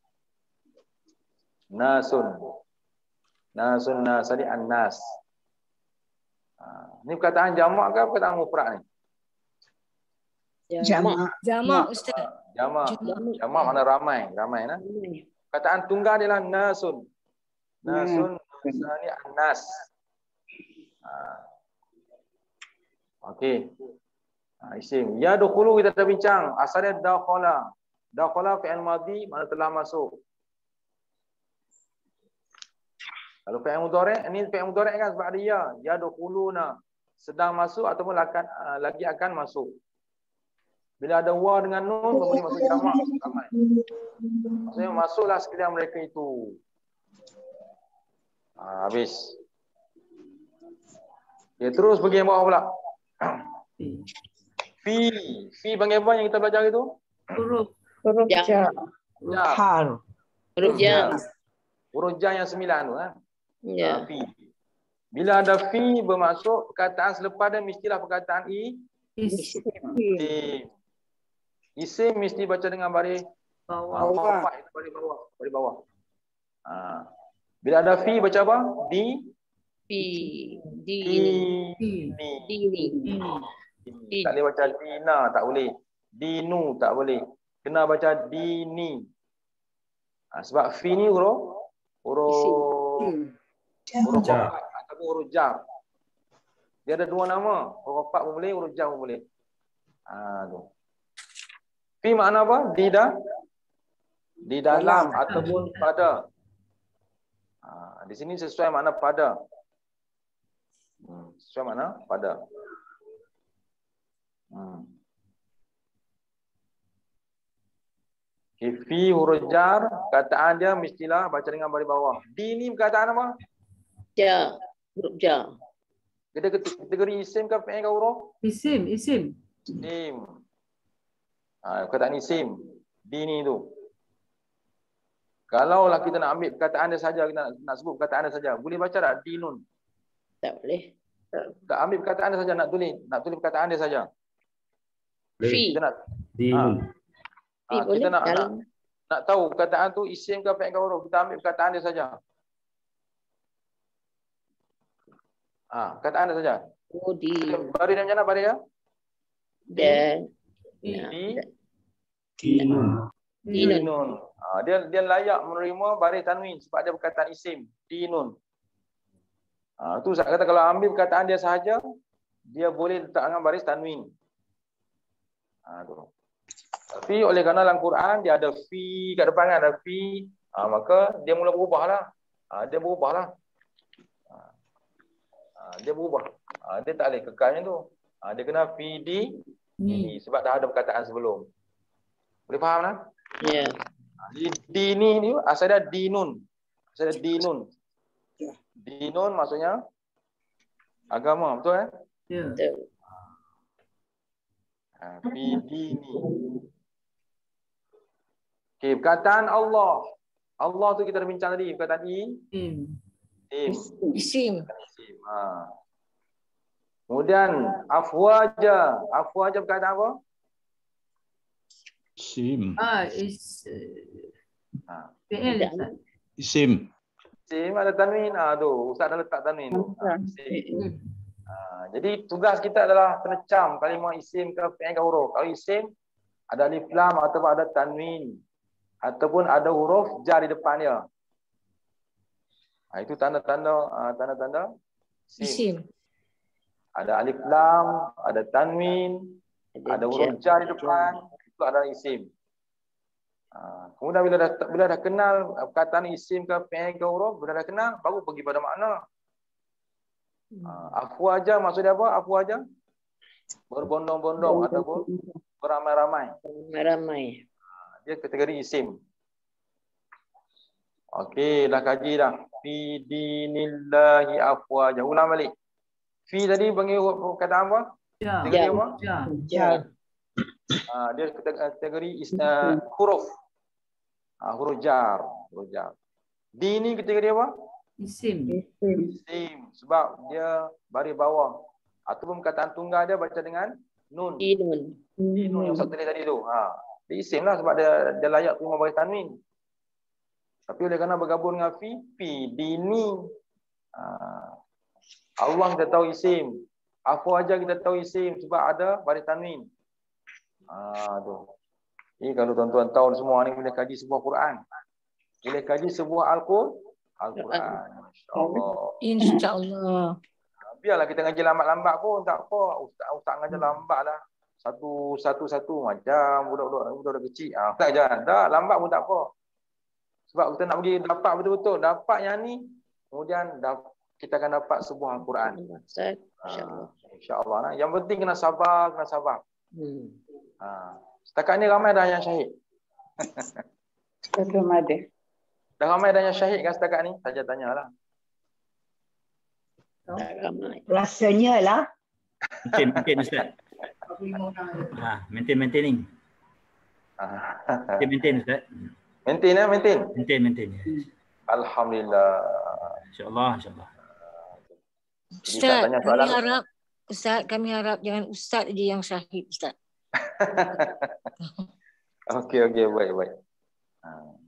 Nasun. Nasun nasadi an-nas. Ha, ni perkataan jamak ke perkataan mufrad ni? Jamak. Jamak Ustaz. Jamak. Jamak. Jamak mana ramai, ramai nah. Perkataan tunggal adalah nasun. Nasun nasani an-nas. Ha. Okey. Ha, isim. Ya dukhulu kita dah bincang. Asalnya dakhala. Dakhala fi'il madhi mana telah masuk. Kalau fi'il mudhari', ini fi'il mudhari' kan sebab ada ya. Ya dukhuluna. Sedang masuk ataupun akan, uh, lagi akan masuk. Bila ada wa dengan nun, boleh masuk jamak. Ramai. Maksudnya masuklah sekalian mereka itu. Ha, habis. Ya, terus pergi yang bawah pula. Fi. Fi panggil apa yang kita belajar itu? Huruf. Huruf Ya. ja. Ya. Har. Huruf ja. Huruf jar yang sembilan tu. Kan? Ya. Ha, fi. Bila ada fi bermaksud, perkataan selepas dia mestilah perkataan i. Isim. Isim. Isim mesti baca dengan baris Bawah. bawah. Itu baris bawah. Baris bawah. Ha. Bila ada fi baca apa? Di. Fi. Di. Di. Di. Di. Tak boleh baca dina, tak boleh. Dinu, tak boleh. Kena baca dini. Ha, sebab fi ni huruf huruf huruf Jar. empat ataupun huruf jar. Dia ada dua nama. Huruf empat pun boleh, huruf jar pun boleh. Ha, tu. Fi makna apa? Di dah di dalam ataupun pada. Ha, di sini sesuai makna pada. Hmm, sesuai makna pada. Hmm. Okay, fi huruf jar, kataan dia mestilah baca dengan baris bawah. Di ni perkataan apa? Ja. Huruf ja. Kita kategori isim ke fi'il ke huruf? Isim. Isim. Isim. Ha, perkataan isim. Di ni tu. Kalau lah kita nak ambil perkataan dia saja, kita nak, nak sebut perkataan dia saja, boleh baca tak dinun? Tak boleh. Tak ambil perkataan dia saja, nak tulis, nak tulis perkataan dia saja. Fi. Kita nak Di. ha, Fi ha, boleh. kita nak, nak Dalam. nak tahu perkataan tu isim ke fi'il ke huruf, kita ambil perkataan dia saja. Ah, ha, perkataan dia saja. Oh, di. Baris dia macam mana baris dia? Dan. Di. Dinun. Dinun. Dinun. Ha, dia dia layak menerima baris tanwin sebab dia perkataan isim. Dinun. Ha, tu saya kata kalau ambil perkataan dia sahaja, dia boleh letak dengan baris tanwin. Ha, tu. Tapi oleh kerana dalam Quran dia ada fi kat depan kan, ada fi, ha, maka dia mula berubahlah. Ha, dia berubahlah. Ha, ha, dia berubah. Ha, dia tak boleh kekalnya tu. Ha, dia kena fi di ni sebab dah ada perkataan sebelum. Boleh faham tak? Ya. Di, dini ni asal dia dinun. Asal dia dinun. Dinun maksudnya agama, betul kan? Ya. Betul. Ha, fi dini. Okey, perkataan Allah. Allah tu kita dah bincang tadi, perkataan i. Isim. Isim. Isim. Isim. Ha. Kemudian afwaja. Afwaja perkataan apa? Isim. Ah, is Ha. P L Ustaz. Isim. Isim ada tanwin. Ah tu, ustaz dah letak tanwin tu. Ha, isim. Ha, jadi tugas kita adalah penecam kalimah isim ke fi'il ke huruf. Kalau isim ada alif lam ataupun ada tanwin ataupun ada huruf jar di depan dia. Ha, itu tanda-tanda uh, tanda-tanda isim. Isim. Ada alif lam, ada tanwin, ada huruf jar di depan, itu adalah isim. Ha, kemudian bila dah bila dah kenal perkataan isim ke fi'il ke huruf, bila dah kenal baru pergi pada makna. Ha, afwaja maksudnya apa? Afwaja berbondong-bondong ataupun beramai-ramai. Ramai. Ha, dia kategori isim. Okey, dah kaji dah. Fi dinillahi afwaja. Ulang balik. Fi tadi panggil perkataan apa? Ja. Kategori apa? Ja. Ja. Ha, dia kategori is, uh, huruf. Ha, huruf jar, huruf jar. Di ni kategori apa? Isim. Isim. Sebab dia baris bawah. Ataupun perkataan tunggal dia baca dengan nun. Inun. Nun yang Ustaz tulis tadi tu. Ha. Dia isim lah sebab dia, dia layak terima baris tanwin. Tapi oleh kerana bergabung dengan fi, fi, dini. Ha. Allah kita tahu isim. Apa aja kita tahu isim sebab ada baris tanwin. Ah tu. Ini kalau tuan-tuan tahu semua ni boleh kaji sebuah Quran. Boleh kaji sebuah Al-Qur'an. Al-Quran. Insya-Allah. Insya-Allah. Biarlah kita ngaji lambat-lambat pun tak apa. Ustaz ustaz ngaji lambatlah. Satu satu satu macam budak-budak budak kecil. Ah tak jangan. Tak lambat pun tak apa. Sebab kita nak pergi dapat betul-betul dapat yang ni kemudian kita akan dapat sebuah Al-Quran. Insya-Allah. Insya-Allah. Nah. Yang penting kena sabar, kena sabar. Hmm. Ha. Setakat ni ramai dah yang syahid. Belum ada. Dah ramai dah yang syahid kan setakat ni? Saja tanyalah. Tak ramai. Rasanya lah. Maintain, maintain Ustaz. Ha, maintain, maintaining. Maintain, maintain Ustaz. Maintain ya, maintain. Maintain, maintain. Alhamdulillah. InsyaAllah, insyaAllah. Ustaz, kami harap Ustaz, kami harap jangan Ustaz je yang syahid Ustaz. Okey, okey, baik, baik. Ha.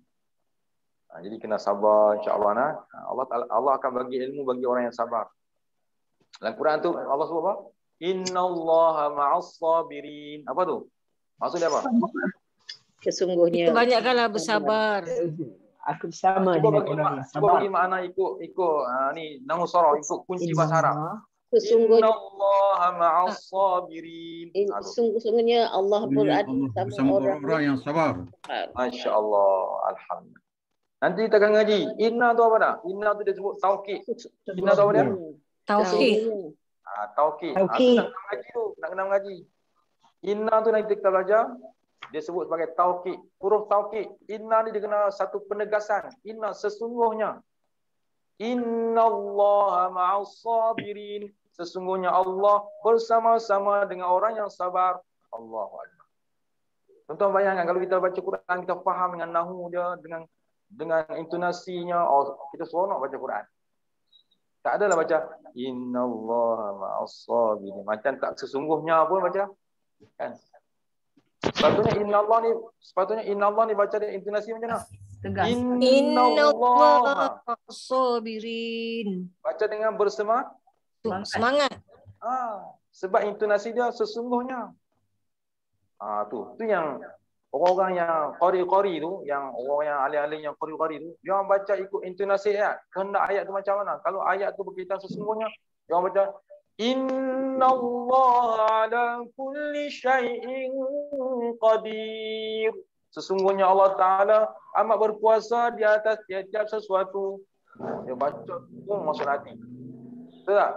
Ha, jadi kena sabar insya-Allah nah. Allah Taala Allah akan bagi ilmu bagi orang yang sabar. Dalam Quran tu Allah sebut apa? Innallaha ma'as sabirin. Apa tu? Maksudnya apa? Sesungguhnya. Banyakkanlah bersabar. Aku sama cuba dengan bagi, orang yang cuba sabar. bagi makna ikut ikut ha, ni namu sarah ikut kunci bahasa Arab. Sesungguhnya Innallaha ma'as sabirin. Ha, sesungguhnya Allah berada bersama orang yang sabar. Masya-Allah, alhamdulillah. Nanti kita akan ngaji. Inna tu apa dah? Inna tu dia sebut taukid. Inna tu apa dia? Taukid. Ah, taukid. Taukid. Nak kena ngaji tu, nak kena ngaji. Inna tu nanti kita belajar. Dia sebut sebagai taukid. Huruf taukid. Inna ni dia kena satu penegasan. Inna sesungguhnya. Innallaha ma'as sabirin. Sesungguhnya Allah bersama-sama dengan orang yang sabar. Allahu Akbar. Tuan-tuan bayangkan kalau kita baca Quran, kita faham dengan nahu dia, dengan dengan intonasinya, oh, kita seronok baca Quran. Tak adalah baca innallaha ma'as sabirin. Macam tak sesungguhnya pun baca. Kan? Sepatutnya innallah ni, sepatutnya innallah ni baca dia intonasi macam mana? Tegas. Innallaha ma'as sabirin. Baca dengan bersemangat. Semangat. Ah, sebab intonasi dia sesungguhnya. Ah tu, tu yang orang-orang yang qari-qari tu, yang orang yang ahli-ahli yang qari-qari tu, dia orang baca ikut intonasi ayat. Kehendak ayat tu macam mana? Kalau ayat tu berkaitan sesungguhnya, dia orang baca innallaha ala kulli syai'in qadir. Sesungguhnya Allah Taala amat berkuasa di atas tiap-tiap sesuatu. Dia baca tu masuk hati. Betul tak?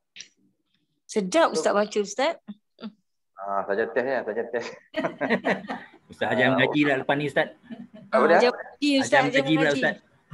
Sedap Ustaz baca Ustaz. Ah, saja test ya, saja test. Ustaz ajar mengaji lah lepas ni Ustaz. Apa dia? Ajar mengaji Ustaz, Ajar ajar mengaji pula mengaji. Ustaz.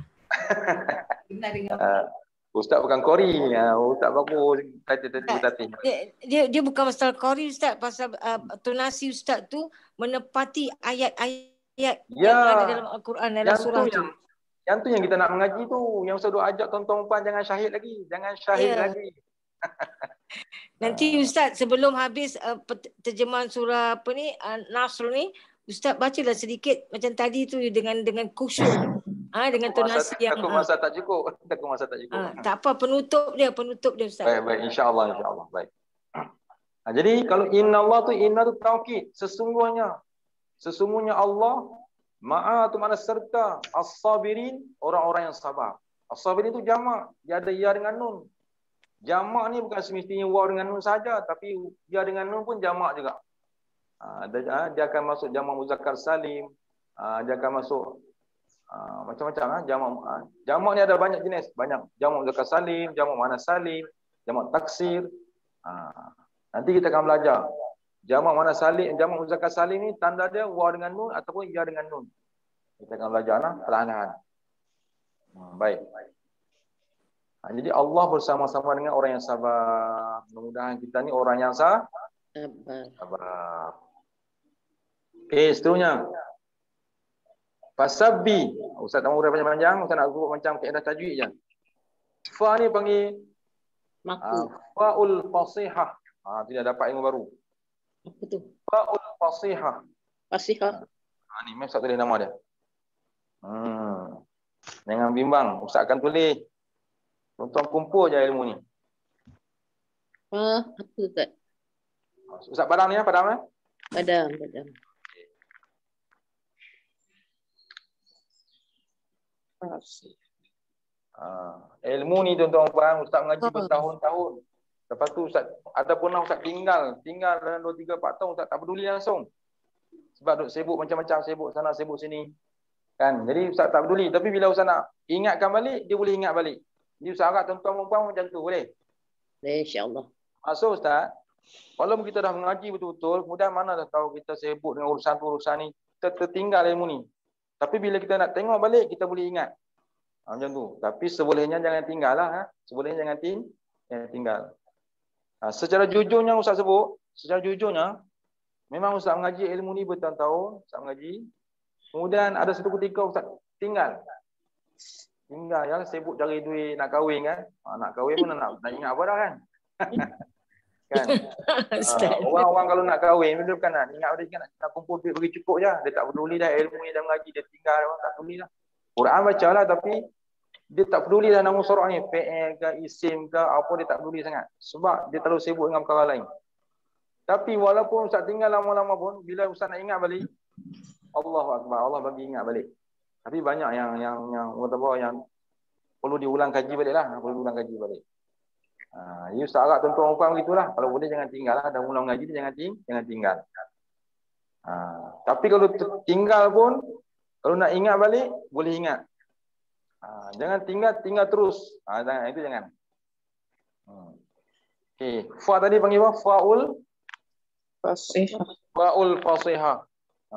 Uh, Ustaz bukan kori. Uh, Ustaz baru tatih-tatih. Dia, dia dia bukan masalah qari Ustaz, pasal uh, tonasi Ustaz tu menepati ayat-ayat Ya, Ya, yang ada dalam Al-Quran dalam yang surah tu tu. yang yang tu yang kita nak mengaji tu. Yang Ustaz duk ajak tuan-tuan puan jangan syahid lagi. Jangan syahid Ya. lagi. Nanti Ustaz sebelum habis uh, terjemahan surah apa ni uh, Nasr ni, Ustaz bacalah sedikit macam tadi tu dengan dengan khusyuk. Ah ha, dengan Takut masa, tonasi yang takut ha, masa tak cukup. Takut masa tak cukup. ha, tak apa, penutup dia, penutup dia Ustaz. Baik, baik. InsyaAllah, insyaAllah. Baik. Ha, jadi kalau inna Allah tu, inna tu taukid. Sesungguhnya. Sesungguhnya Allah, ma'a tu mana serta. As-sabirin, orang-orang yang sabar. As-sabirin tu jamak. Dia ada ya dengan nun. Jamak ni bukan semestinya waw dengan nun saja, tapi ya dengan nun pun jamak juga. Ha, dia, dia akan masuk jamak muzakkar salim. Ha, dia akan masuk ha, macam-macam. Ha, jamak ha. Jamak ni ada banyak jenis. Banyak. Jamak muzakkar salim, jamak muannas salim, jamak taksir. Ha, nanti kita akan belajar. Jamak muannas salim, jamak muzakkar salim ni tanda dia waw dengan nun ataupun ya dengan nun. Kita akan belajar nah, perlahan-lahan. Hmm, baik. Ha, jadi Allah bersama-sama dengan orang yang sabar. Mudah-mudahan kita ni orang yang sabar. Sabar. Okey, seterusnya. Fasabbi. Ustaz tak mau uraian panjang-panjang, Ustaz nak sebut macam kaedah tajwid je. Fa ni panggil uh, faul fasihah. Ha, tidak dapat ilmu baru. Apa tu? Faul fasihah. Fasihah. Ha, ni memang Ustaz tulis nama dia. Hmm. Jangan bimbang, Ustaz akan tulis. Tuan-tuan kumpul je ilmu ni. Ah, apa Ustaz? Ustaz padam ni ya, padam ya? Padam, padam. Ha, ilmu ni tuan-tuan puan, Ustaz mengaji bertahun-tahun. Lepas tu Ustaz, ada pernah Ustaz tinggal. Tinggal dalam dua, tiga, empat tahun Ustaz tak peduli langsung. Sebab duk sibuk macam-macam, sibuk sana, sibuk sini. Kan? Jadi Ustaz tak peduli. Tapi bila Ustaz nak ingatkan balik, dia boleh ingat balik. Jadi Ustaz harap tuan-tuan puan macam tu, boleh? Boleh, insyaAllah. Maksud Ustaz, kalau kita dah mengaji betul-betul, kemudian mana dah tahu kita sibuk dengan urusan tu, urusan ni, kita tertinggal ilmu ni. Tapi bila kita nak tengok balik, kita boleh ingat. Ha, macam tu. Tapi sebolehnya jangan tinggal lah. Ha? Sebolehnya jangan ting jangan tinggal. Ha, secara jujurnya Ustaz sebut, secara jujurnya, memang Ustaz mengaji ilmu ni bertahun-tahun, Ustaz mengaji. Kemudian ada satu ketika Ustaz tinggal. Tinggal ya, sibuk cari duit, nak kahwin kan. Ha, nak kahwin pun nak, nak ingat apa dah kan. Kan? Ha, orang-orang kalau nak kahwin, dia bukan nak ingat dia nak, nak kumpul duit bagi cukup je. Dia tak peduli dah ilmu ni dah mengaji, dia tinggal, orang tak peduli lah. Quran baca lah tapi dia tak peduli dah nama surah ni, fi'il ke, isim ke, apa dia tak peduli sangat. Sebab dia terlalu sibuk dengan perkara lain. Tapi walaupun Ustaz tinggal lama-lama pun, bila Ustaz nak ingat balik, Allahu Akbar, Allah bagi ingat balik. Tapi banyak yang yang yang apa yang perlu diulang kaji balik lah, perlu diulang kaji balik. Ha, ya Ustaz harap tuan-tuan puan begitulah. Kalau boleh jangan tinggal lah, dah ulang ngaji jangan ting jangan tinggal. Ha, tapi kalau tinggal pun kalau nak ingat balik boleh ingat. Ha, jangan tinggal tinggal terus. Ha, jangan, itu jangan. Hmm. Okey, fa tadi panggil apa? Faul fasihah. Faul fasihah. Ha.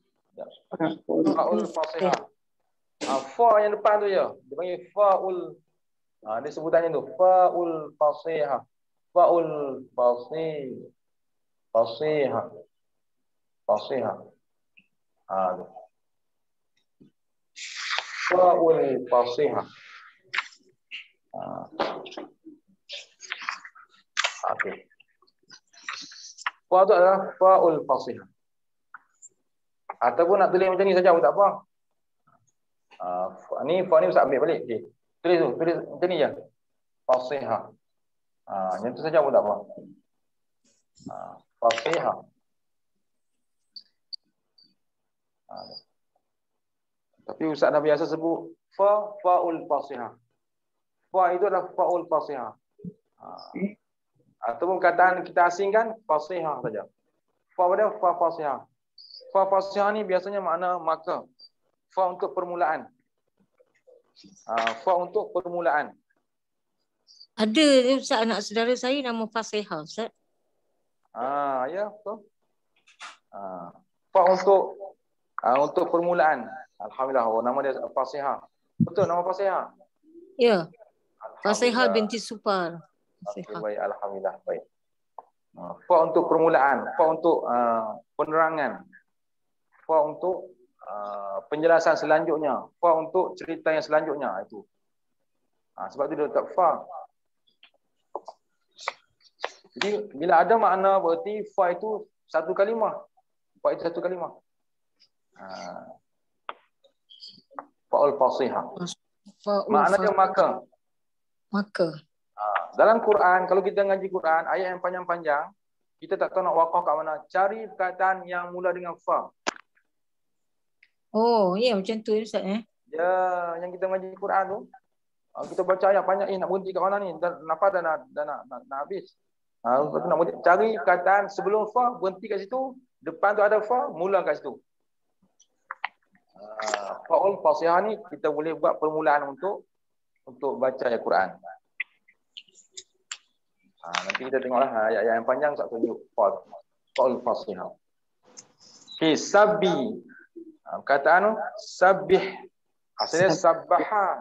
Faul fasihah. Ha, fa yang depan tu je. Dia panggil faul. Ha, dia sebutannya tu faul fasihah. Faul fasih. Fasihah. Fasihah. Ha, tu. Faul fasihah. Ha. Okey. Fa tu adalah faul fasihah. Ataupun nak tulis macam ni saja pun tak apa. Uh, ni fa ni Ustaz ambil balik. Okey. Tulis tu, tulis macam ni je. Fasihah. Ah, uh, yang tu saja pun tak apa. Uh, fasihah. Uh, tapi Ustaz dah biasa sebut fa faul fasihah. Fa itu adalah faul fasihah. Uh, ataupun kataan kita asingkan fasihah saja. Fa pada fa fasihah. Fa fasihah ni biasanya makna maka. Fa untuk permulaan. Uh, fa untuk permulaan. Ada Ustaz anak saudara saya nama Fasihah Ustaz. Ah ya betul. Ah fa untuk uh, untuk permulaan. Alhamdulillah oh, nama dia Fasihah. Betul nama Fasihah? Ya. Fasihah binti Supar. Okay, baik alhamdulillah baik. Uh, fa untuk permulaan, fa untuk uh, penerangan. Fa untuk uh, penjelasan selanjutnya. Fa untuk cerita yang selanjutnya itu. Ha, sebab tu dia letak fa. Jadi bila ada makna berarti fa itu satu kalimah. Fa itu satu kalimah. Ha. Fa'ul fasihah. Maknanya maka. Maka. Ha. Dalam Quran, kalau kita ngaji Quran, ayat yang panjang-panjang, kita tak tahu nak waqaf kat mana. Cari perkataan yang mula dengan fa. Oh, ya macam tu Ustaz eh. Ya, yang kita ngaji Quran tu, kita baca ayat banyak, eh nak berhenti kat mana ni? Dah, nafas dah nak, dah nak, nak, nak habis. Ha, nak berhenti. Cari perkataan sebelum fa, berhenti kat situ. Depan tu ada fa, mula kat situ. Ha, fa'ul fasihah ni kita boleh buat permulaan untuk untuk baca ayat Quran. Ha, nanti kita tengoklah ayat-ayat yang panjang tak tunjuk fa'ul fasihah. Okey, sabbi. Ha, perkataan sabbih. Asalnya sabbaha.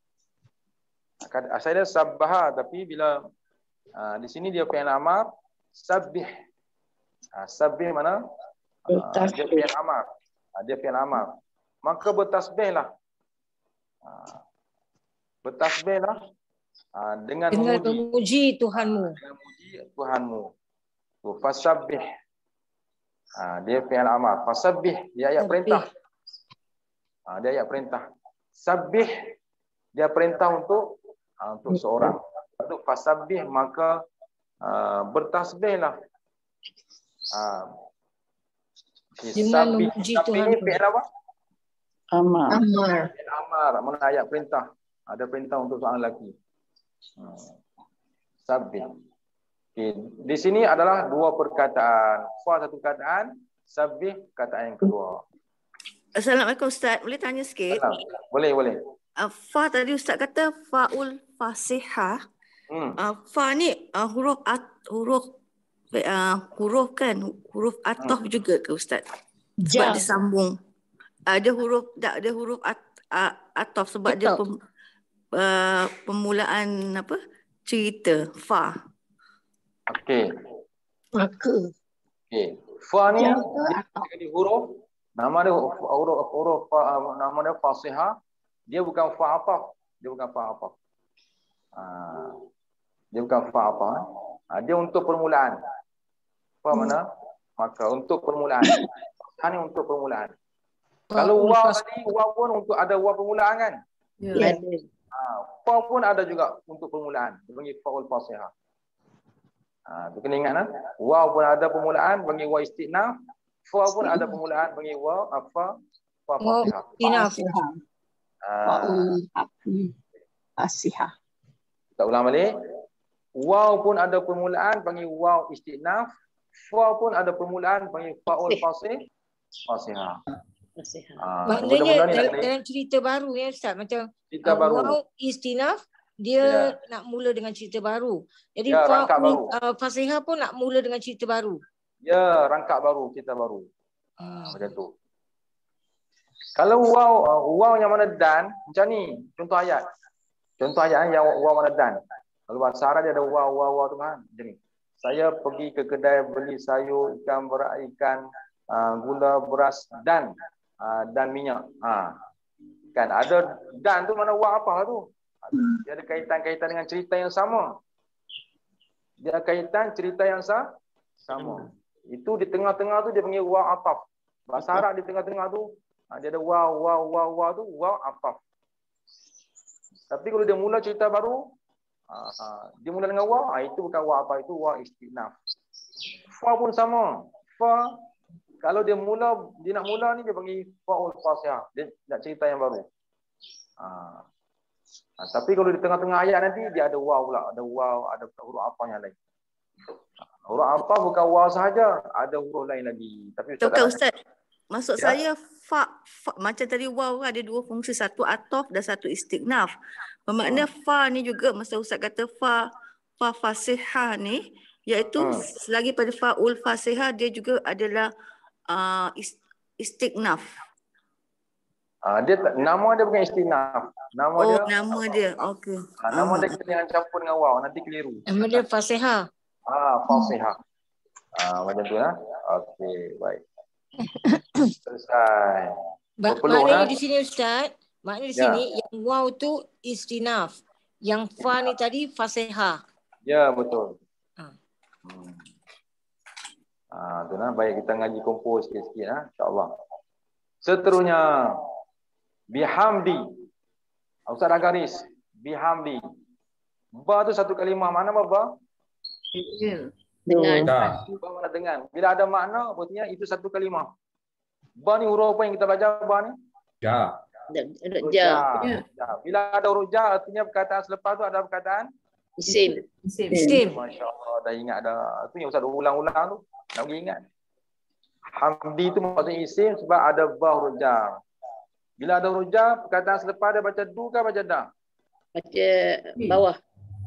Asalnya sabbaha, tapi bila uh, di sini dia fi'il amar, sabbih. Uh, sabbih mana? Uh, dia fi'il amar. Uh, dia fi'il amar. Maka bertasbihlah. Uh, bertasbihlah uh, dengan, dengan memuji, memuji Tuhanmu. dengan memuji Tuhanmu. Tu fasabbih. Uh, dia fi'il amar. Fasabbih dia ayat perintah. Uh, dia ayat perintah. Sabbih dia perintah untuk uh, untuk seorang. Untuk fasabbih maka uh, bertasbihlah. Uh, dengan memuji Tuhan. Ini fi'il apa? Amar. Amar. Fi'il amar, mana ayat perintah. Ada perintah untuk seorang lelaki. Hmm. Sabbih. Okay. Di sini adalah dua perkataan. Fa satu perkataan, sabbih perkataan yang kedua. Assalamualaikum Ustaz. Boleh tanya sikit? Boleh, boleh. Uh, fa tadi Ustaz kata fa'ul fasihah. Hmm. Uh, fa ni uh, huruf at, huruf uh, huruf kan huruf atof hmm. juga ke Ustaz? Sebab Jam. disambung. Ada huruf tak ada huruf at, uh, atof sebab dia pem, uh, permulaan apa? Cerita fa. Okey. Maka. Okey. Fa ni dia jadi huruf. Nama dia huruf huruf nama dia fasihah. Dia bukan fa apa. Dia bukan fa apa. Ha. Dia bukan fa apa. Ha. Dia untuk permulaan. Fa mana? Maka untuk permulaan. Fa ni untuk permulaan. Kalau waw tadi, waw pun untuk ada waw permulaan kan? Ya. Ha. Fa pun ada juga untuk permulaan. Dia panggil fa'ul fasihah. Ha, tu kena ingat nah. Waw pun ada permulaan panggil waw istinaf. Fa pun ada permulaan panggil waw apa? Fa fasihah. Fasihah. Fa'ul fasihah. Kita ulang balik. Waw pun ada permulaan panggil waw istinaf. Fa pun ada permulaan panggil fa'ul fasih. Fasihah. Ha, maknanya dalam, dalam cerita baru ya Ustaz, macam cerita baru. Waw istinaf dia yeah. nak mula dengan cerita baru. Jadi ya, fa, uh, fasihah pun nak mula dengan cerita baru. Ya, rangkap baru, cerita baru. Hmm. Macam tu. Kalau waw, uh, waw yang mana dan, macam ni, contoh ayat. Contoh ayat yang waw mana dan. Kalau bahasa Arab dia ada waw, waw, waw tu kan. Macam ni. Saya pergi ke kedai beli sayur, ikan, beras, ikan, uh, gula, beras dan uh, dan minyak. Ha. Kan ada dan tu mana waw apa tu? Dia ada kaitan-kaitan dengan cerita yang sama. Dia ada kaitan cerita yang sah, sama. Itu di tengah-tengah tu dia panggil waw ataf. Bahasa Arab di tengah-tengah tu dia ada waw, waw, waw, waw tu waw ataf. Tapi kalau dia mula cerita baru, dia mula dengan waw, itu bukan waw ataf, itu waw istinaf. Fa pun sama. Fa kalau dia mula, dia nak mula ni dia panggil fa'ul fasihah. Dia nak cerita yang baru. Ha. Ha, tapi kalau di tengah-tengah ayat nanti dia ada waw pula, ada waw, ada huruf apa yang lain. Huruf apa bukan waw sahaja, ada huruf lain lagi. Tapi Ustaz, Ustaz, Ustaz maksud ya? saya fa, fa macam tadi waw ada dua fungsi, satu atof dan satu istiqnaf. Bermakna hmm. fa ni juga masa Ustaz kata fa fa fasihah ni iaitu hmm. selagi pada faul fasihah dia juga adalah uh, istiqnaf. Ah, dia nama dia bukan istinaf. Nama oh, dia nama dia. Okey. Ah, nama uh. dia kita jangan campur dengan waw, nanti keliru. Nama dia fasihah. Ah, fasihah. Ah, macam tu lah. Okey, baik. Selesai. Ba- Berpeluh, maknanya ha? di sini Ustaz, maknanya di Ya. sini yang waw tu istinaf. Yang fa ni tadi fasihah. Ya, betul. Ha. Hmm. Ah, tu nah, baik kita ngaji kompos sikit-sikit, ha? InsyaAllah. Seterusnya, bihamdi. Ustaz dah garis. Bihamdi. Ba tu satu kalimah. Mana apa ba? Dengan. Ba mana dengan. Bila ada makna, berarti itu satu kalimah. Ba ni huruf apa yang kita baca ba ni? Ja. Huruf Ja. ja. Ja. Bila ada huruf ja, artinya perkataan selepas tu ada perkataan Isim. Isim. Masya Allah, dah ingat dah. Itu yang Ustaz ulang-ulang tu. Nak pergi ingat. Hamdi tu maksudnya isim sebab ada ba huruf jar. Bila ada huruf jar, perkataan selepas dia baca du ke baca dah? Baca bawah.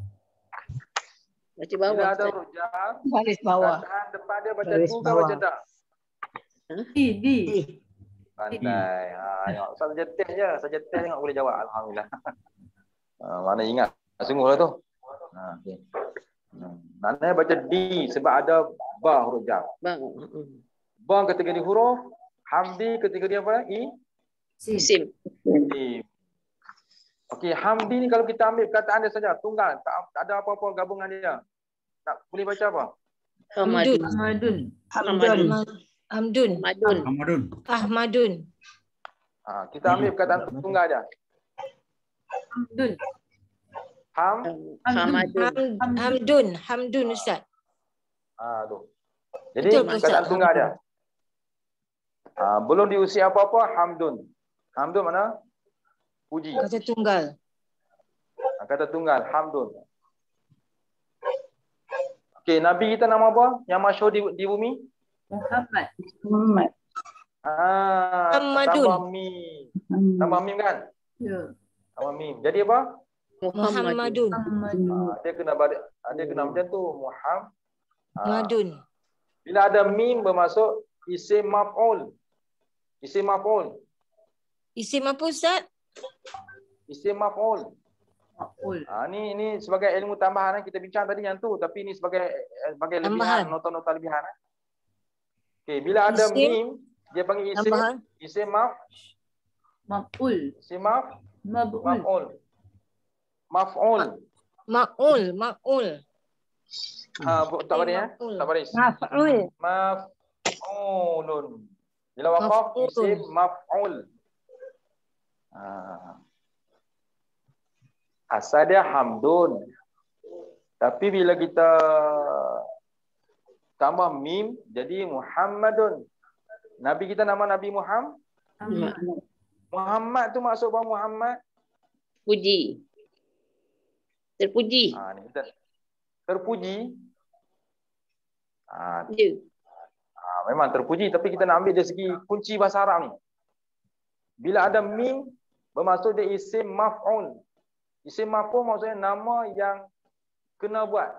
Baca bawah. Bila ada Ustaz. huruf jar, Baris bawah. perkataan depan dia baca Baris du ke baca bawah. dah? Di, di. Pandai. Ha, tengok. Ustaz saja test je. Saja test tengok boleh jawab. Alhamdulillah. Ha, mana ingat. Sungguh lah tu. Ha, okay. Hmm. Maknanya baca di sebab ada ba huruf jar. Bang. Ba kategori huruf, hamdi kategori apa? I? Isim. I. Okey, hamdi ni kalau kita ambil perkataan dia saja, tunggal, tak, tak ada apa-apa gabungan dia. Tak boleh baca apa? Hamadun. Hamadun. Hamadun. Hamdun. Hamadun. Hamadun. Ahmadun. Ha, kita ambil perkataan tunggal dia. Hamdun. Ham. Hamadun. Ham, hamdun. Hamdun Ustaz. Ha, tu. Jadi Betul, Ustaz. perkataan tunggal dia. Ha, belum diusi apa-apa, hamdun. Hamdun mana? Puji. Kata tunggal. Ha, kata tunggal, hamdun. Okey, Nabi kita nama apa? Yang masyhur di, di bumi? Muhammad. Muhammad. Ah, Muhammadun. tambah mim. Tambah mim kan? Ya. Tambah mim. Jadi apa? Muhammadun. Muhammadun. Ah, dia kena balik, ah, dia kena macam tu, Muhammad. Ah, Madun. bila ada mim bermasuk isim maf'ul. Isim maf'ul. Isim apa Ustaz? Isim maf'ul. Maf'ul. Ah, ni ini sebagai ilmu tambahan kita bincang tadi yang tu, tapi ini sebagai sebagai Tambahan. lebihan, nota-nota lebihan. Okey, bila ada Isim. mim, dia panggil isim Tambahan. isim maf, Maf'ul. isim maf, Mab'ul. maf'ul. Maf'ul. Ma'ul. Ma'ul. Ha, bu- tak baris eh? Maf'ul. Tak baris. Maf'ul. Maf'ulun. Bila waqaf Maf'ul. isim maf'ul. Ha. Asal dia hamdun. Tapi bila kita tambah mim jadi Muhammadun. Nabi kita nama Nabi Muhammad. Muhammad. Muhammad tu maksud bahawa Muhammad Puji. Terpuji. ha, ni kita terpuji. Ha, Ya. ha, memang terpuji tapi kita nak ambil dari segi kunci bahasa Arab ni. Bila ada mim bermaksud dia isim maf'ul. Isim maf'ul maksudnya nama yang kena buat.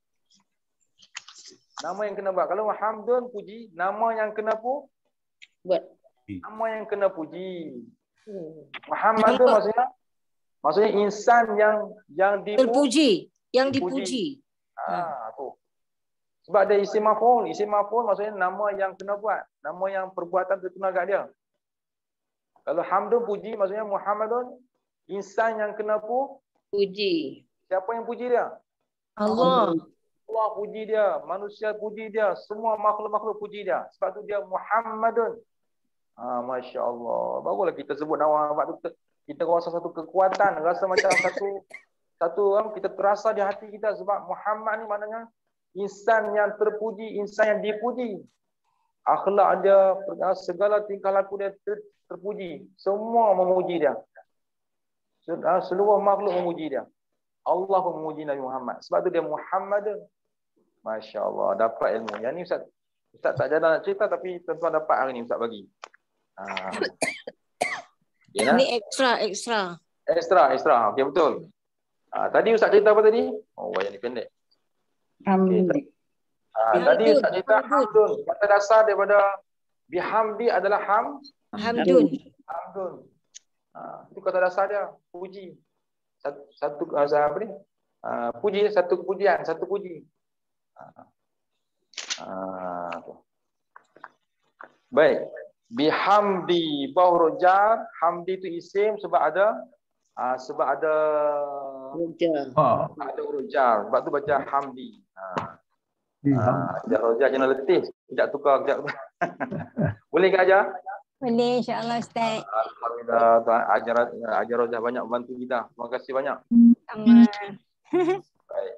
Nama yang kena buat. Kalau hamdun puji, nama yang kena pu Buat. nama yang kena puji. Hmm. Muhammad tu maksudnya maksudnya insan yang yang dipu, Terpuji. Yang dipuji. dipuji. Ah, tu. Sebab ada isim maf'ul. Isim maf'ul maksudnya nama yang kena buat. Nama yang perbuatan tu kena kat dia. Kalau hamdun puji maksudnya Muhammadun insan yang kena pu. Puji. Siapa yang puji dia? Allah. Allah puji dia, manusia puji dia, semua makhluk-makhluk puji dia. Sebab tu dia Muhammadun. Ah, Masya Allah. Barulah kita sebut nama Muhammad tu. Kita rasa satu kekuatan, rasa macam satu satu kita terasa di hati kita sebab Muhammad ni maknanya insan yang terpuji, insan yang dipuji. Akhlak dia, segala tingkah laku dia ter, terpuji. Semua memuji dia. Seluruh makhluk memuji dia. Allah pun memuji Nabi Muhammad. Sebab tu dia Muhammad. Masya Allah, dapat ilmu. Yang ni Ustaz, Ustaz tak jalan nak cerita tapi tuan-tuan dapat hari ni Ustaz bagi. Ha. Okay, Ini ekstra, ekstra. Ekstra, ekstra. Okey, betul. Ha, tadi Ustaz cerita apa tadi? Oh, yang ni pendek. Alhamdulillah. Ha, tadi Ustaz cerita hamdun. Kata dasar daripada bihamdi adalah ham. Hamdun. Hamdun. Ha, itu kata dasar dia. Puji. Satu, satu apa ni? Ha, puji, satu kepujian, satu puji. Ha. Ha. Baik. Bihamdi bawah huruf jar, hamdi itu isim sebab ada uh, sebab ada Roja. Ha. ada huruf jar. Sebab tu baca hamdi. Ha. Biham. Ah, jar roja jangan letih. Kejap tukar kejap. Boleh ke ajar? Boleh, insyaAllah Ustaz. Alhamdulillah, Tuan ajar ajar roja banyak bantu kita. Terima kasih banyak. Sama. Baik.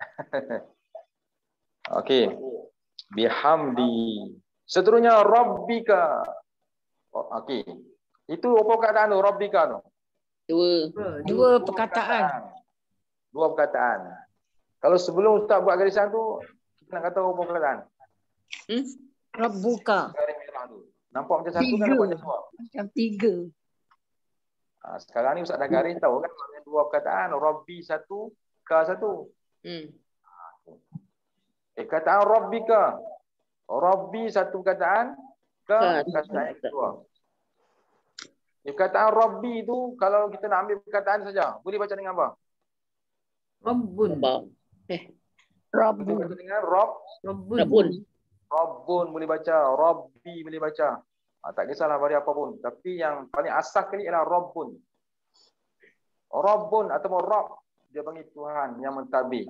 Okey. Bihamdi. Seterusnya rabbika. Oh, okey. Itu apa keadaan tu rabbika tu? Dua. Dua perkataan. Dua perkataan. Kalau sebelum Ustaz buat garisan tu, kita nak kata apa perkataan? Hmm? Rabbuka. Garis merah tu. Nampak macam satu kan, nampak macam dua. Macam tiga. Ha, sekarang ni Ustaz dah garis tahu kan maknanya dua perkataan. Rabbi satu, ka satu. Hmm. Eh, kataan rabbika. Rabbi satu perkataan, ka Ka. perkataan yang kedua. Eh, perkataan Rabbi tu kalau kita nak ambil perkataan saja, boleh baca dengan apa? Rabbun. Eh. Boleh baca dengan Rabb. Rabbun. Rabbun. Rabbun boleh baca, Rabbi boleh baca. Ha, tak kisahlah vari apa pun. Tapi yang paling asas kali ialah Rabbun. Rabbun atau Rabb, dia panggil Tuhan yang mentadbir.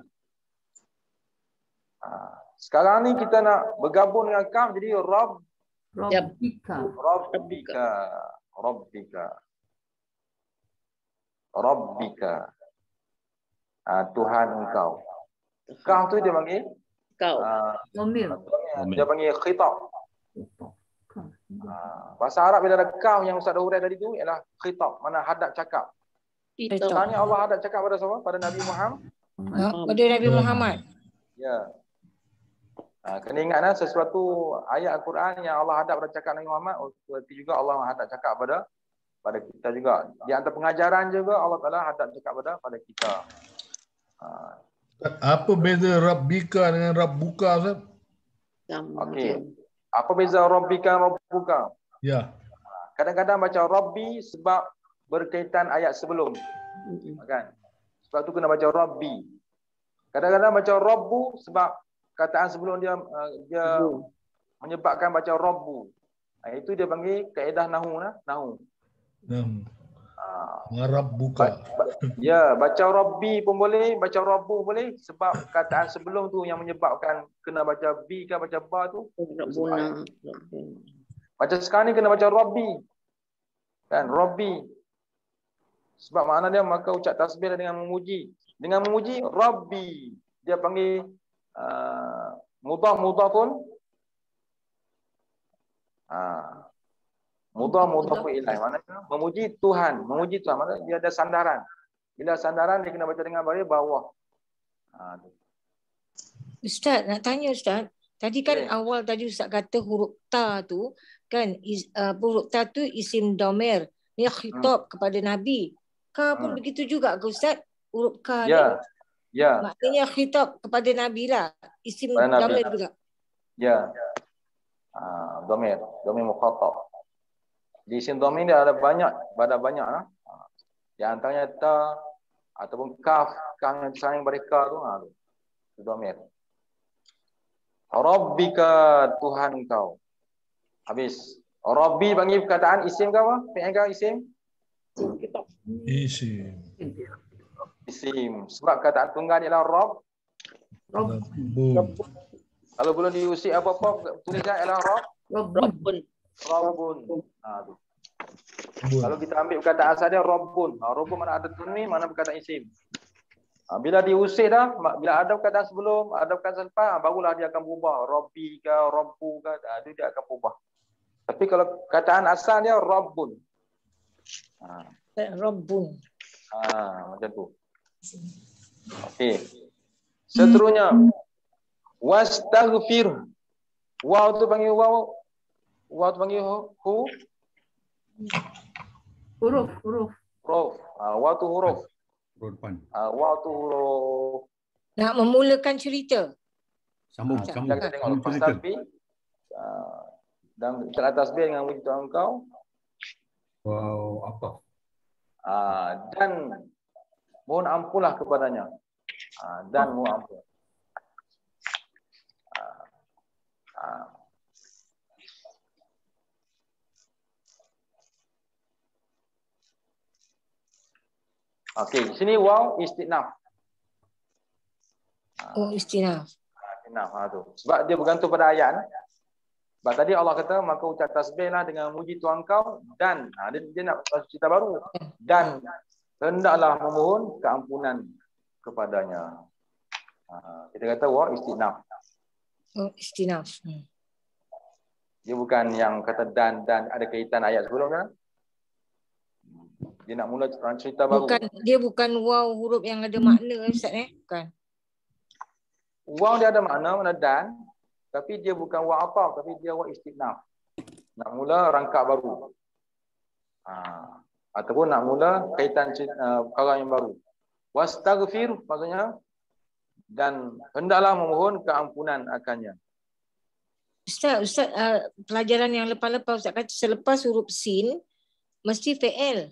Ha, sekarang ni kita nak bergabung dengan kaf jadi Rabb. Rabbika. Rabbika. Rabbika. Rabbika. Ha, Tuhan engkau. Kaf tu dia panggil Kau. uh, Domir. dia panggil khitab. Uh, bahasa Arab bila ada kaf yang Ustaz dah urai tadi tu ialah khitab, mana hadap cakap. Kita. Sekarang ni Allah hadap cakap pada siapa? Pada Nabi Muhammad. Pada Nabi Muhammad. Ya. Uh, kena ingatlah sesuatu ayat Al-Quran yang Allah hadap pada cakap Nabi Muhammad, seperti juga Allah hadap cakap pada pada kita juga. Di antara pengajaran juga Allah Taala hadap cakap pada pada kita. Uh, Apa beza Rabbika dengan Rabbuka, Ustaz? Okey. Apa beza Rabbika dan Rabbuka? Ya. Kadang-kadang baca Rabbi sebab berkaitan ayat sebelum. Kan? Sebab tu kena baca Rabbi. Kadang-kadang baca Rabbu sebab kataan sebelum dia uh, dia menyebabkan baca Rabbu. Ha, itu dia panggil kaedah nahu nah, nahu. Nahu. Ha. Rabbuka. Ya, baca Rabbi pun boleh, baca Rabbu boleh sebab kataan sebelum tu yang menyebabkan kena baca bi kan baca ba tu. Rabbuna. Baca sekarang ni kena baca Rabbi. Kan, Rabbi. Sebab makna dia maka ucap tasbih dengan memuji. Dengan memuji Rabbi. Dia panggil uh, mudhaf mudhafun. Ah. Mudhaf mudhafun ilaih. Maknanya memuji Tuhan, memuji Tuhan. Maknanya dia ada sandaran. Bila sandaran dia kena baca dengan baris bawah. Ha, Ustaz, nak tanya Ustaz. Tadi kan okay. awal tadi Ustaz kata huruf ta tu kan is, uh, huruf ta tu isim domir. Ni khitab hmm. kepada Nabi. Ka pun hmm. begitu juga ke Ustaz? Huruf ka ya. ni. Ya. Maknanya khitab kepada Nabi lah. Isim domir juga. Ya. Ah, domir, domir mukhatab. Di isim domir dia ada banyak, ada banyak ah. Di antaranya ta ataupun kaf, kaf yang disayang mereka tu ha tu. Domir. Rabbika Tuhan engkau. Habis. Rabbi panggil perkataan isim ke apa? Fi'il ke isim? Isim. Isim. Sebab kataan tunggal ialah Rabb. Rabbun. Kalau belum diusik apa-apa tulisan ialah Rabb. Rabbun. Rabbun. Ha tu. Kalau kita ambil perkataan asal dia Rabbun. Ha, Rabbun mana ada tanwin, mana perkataan isim. Ha, bila diusik dah, bila ada perkataan sebelum, ada perkataan selepas, ha, barulah dia akan berubah. Rabbi ke, Rabbu ke, ha, itu dia akan berubah. Tapi kalau perkataan asal dia Rabbun. Ha. Rabbun. Ha, macam tu. Okey. Seterusnya wastaghfir. Waw tu panggil waw. Waw tu panggil hu. Huruf, huruf. Huruf. Ha, waw tu huruf. Huruf depan. Ha, waw tu huruf. Nak memulakan cerita. Sambung, Ha, sambung. kita tengok lepas tasbih. Uh, dan ucapan tasbih dengan muji Tuhan engkau. Wow, apa? Uh, dan mohon ampunlah kepadanya. Uh, dan mohon ampun. Uh, uh. Okey, sini waw istinaf. Oh, istinaf. Istinaf ha, tu. Sebab dia bergantung pada ayat. Sebab tadi Allah kata maka ucap tasbihlah dengan muji Tuhan kau dan ha, dia, dia nak cerita baru dan hendaklah memohon keampunan kepadanya. Ha, kita kata waw istinaf. Oh, istinaf. Hmm. Dia bukan yang kata dan dan ada kaitan ayat sebelumnya. Dia nak mula cerita baru. Bukan, dia bukan waw huruf yang ada makna Ustaz eh? Bukan. Waw dia ada makna, mana dan, tapi dia bukan waw apa, tapi dia waw istinaf. Nak mula rangkap baru. Ha. Ataupun nak mula kaitan uh, perkara yang baru. Wastaghfir maksudnya dan hendaklah memohon keampunan akannya. Ustaz, Ustaz uh, pelajaran yang lepas-lepas Ustaz kata selepas huruf sin mesti fi'il.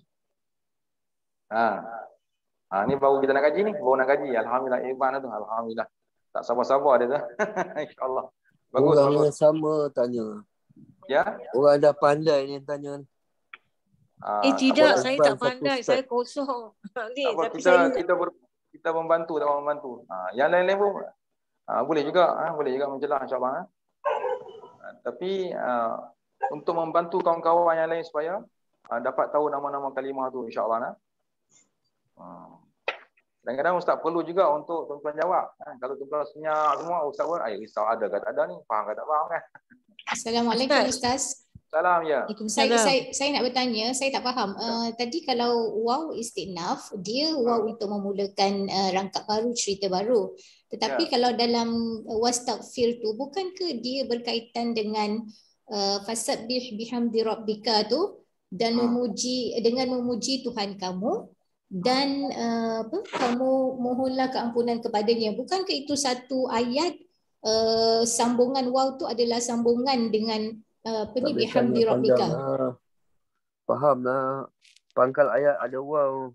Ha. Ha, ni baru kita nak kaji ni, baru nak kaji. Alhamdulillah Iban tu, alhamdulillah. Tak sabar-sabar dia tu. Insya-Allah. Bagus. Orang bagus. yang sama tanya. Ya? Orang dah pandai ni yang tanya. Ha, Eh tidak, tak saya Iban tak pandai, satu saya Ustaz. kosong. Ni, apa, tapi kita saya kita ber, kita membantu, tak membantu. Ha, yang lain-lain pun ha, boleh juga, ha, boleh juga mencelah insya-Allah. Ha. Ha, tapi uh, untuk membantu kawan-kawan yang lain supaya uh, dapat tahu nama-nama kalimah tu insya-Allah. Ha. Ha. Kadang-kadang ustaz perlu juga untuk tuan-tuan jawab. Ha. Kalau tuan-tuan senyap semua, ustaz pun ay risau ada ke tak ada ni, faham ke tak faham kan? Assalamualaikum Ustaz. Salam ya. Saya, saya saya nak bertanya, saya tak faham. Uh, tadi kalau waw istinaf, dia waw untuk memulakan uh, rangkap baru, cerita baru. Tetapi Ya. kalau dalam uh, wastaghfir tu, bukankah dia berkaitan dengan uh, fasabbih bihamdi rabbika tu dan memuji dengan memuji Tuhan kamu dan uh, apa kamu mohonlah keampunan kepadanya. Bukankah itu satu ayat uh, sambungan waw tu adalah sambungan dengan uh, apa ni Tak boleh bihamdi tanya rabbika. panjang lah. Faham lah. Pangkal ayat ada waw.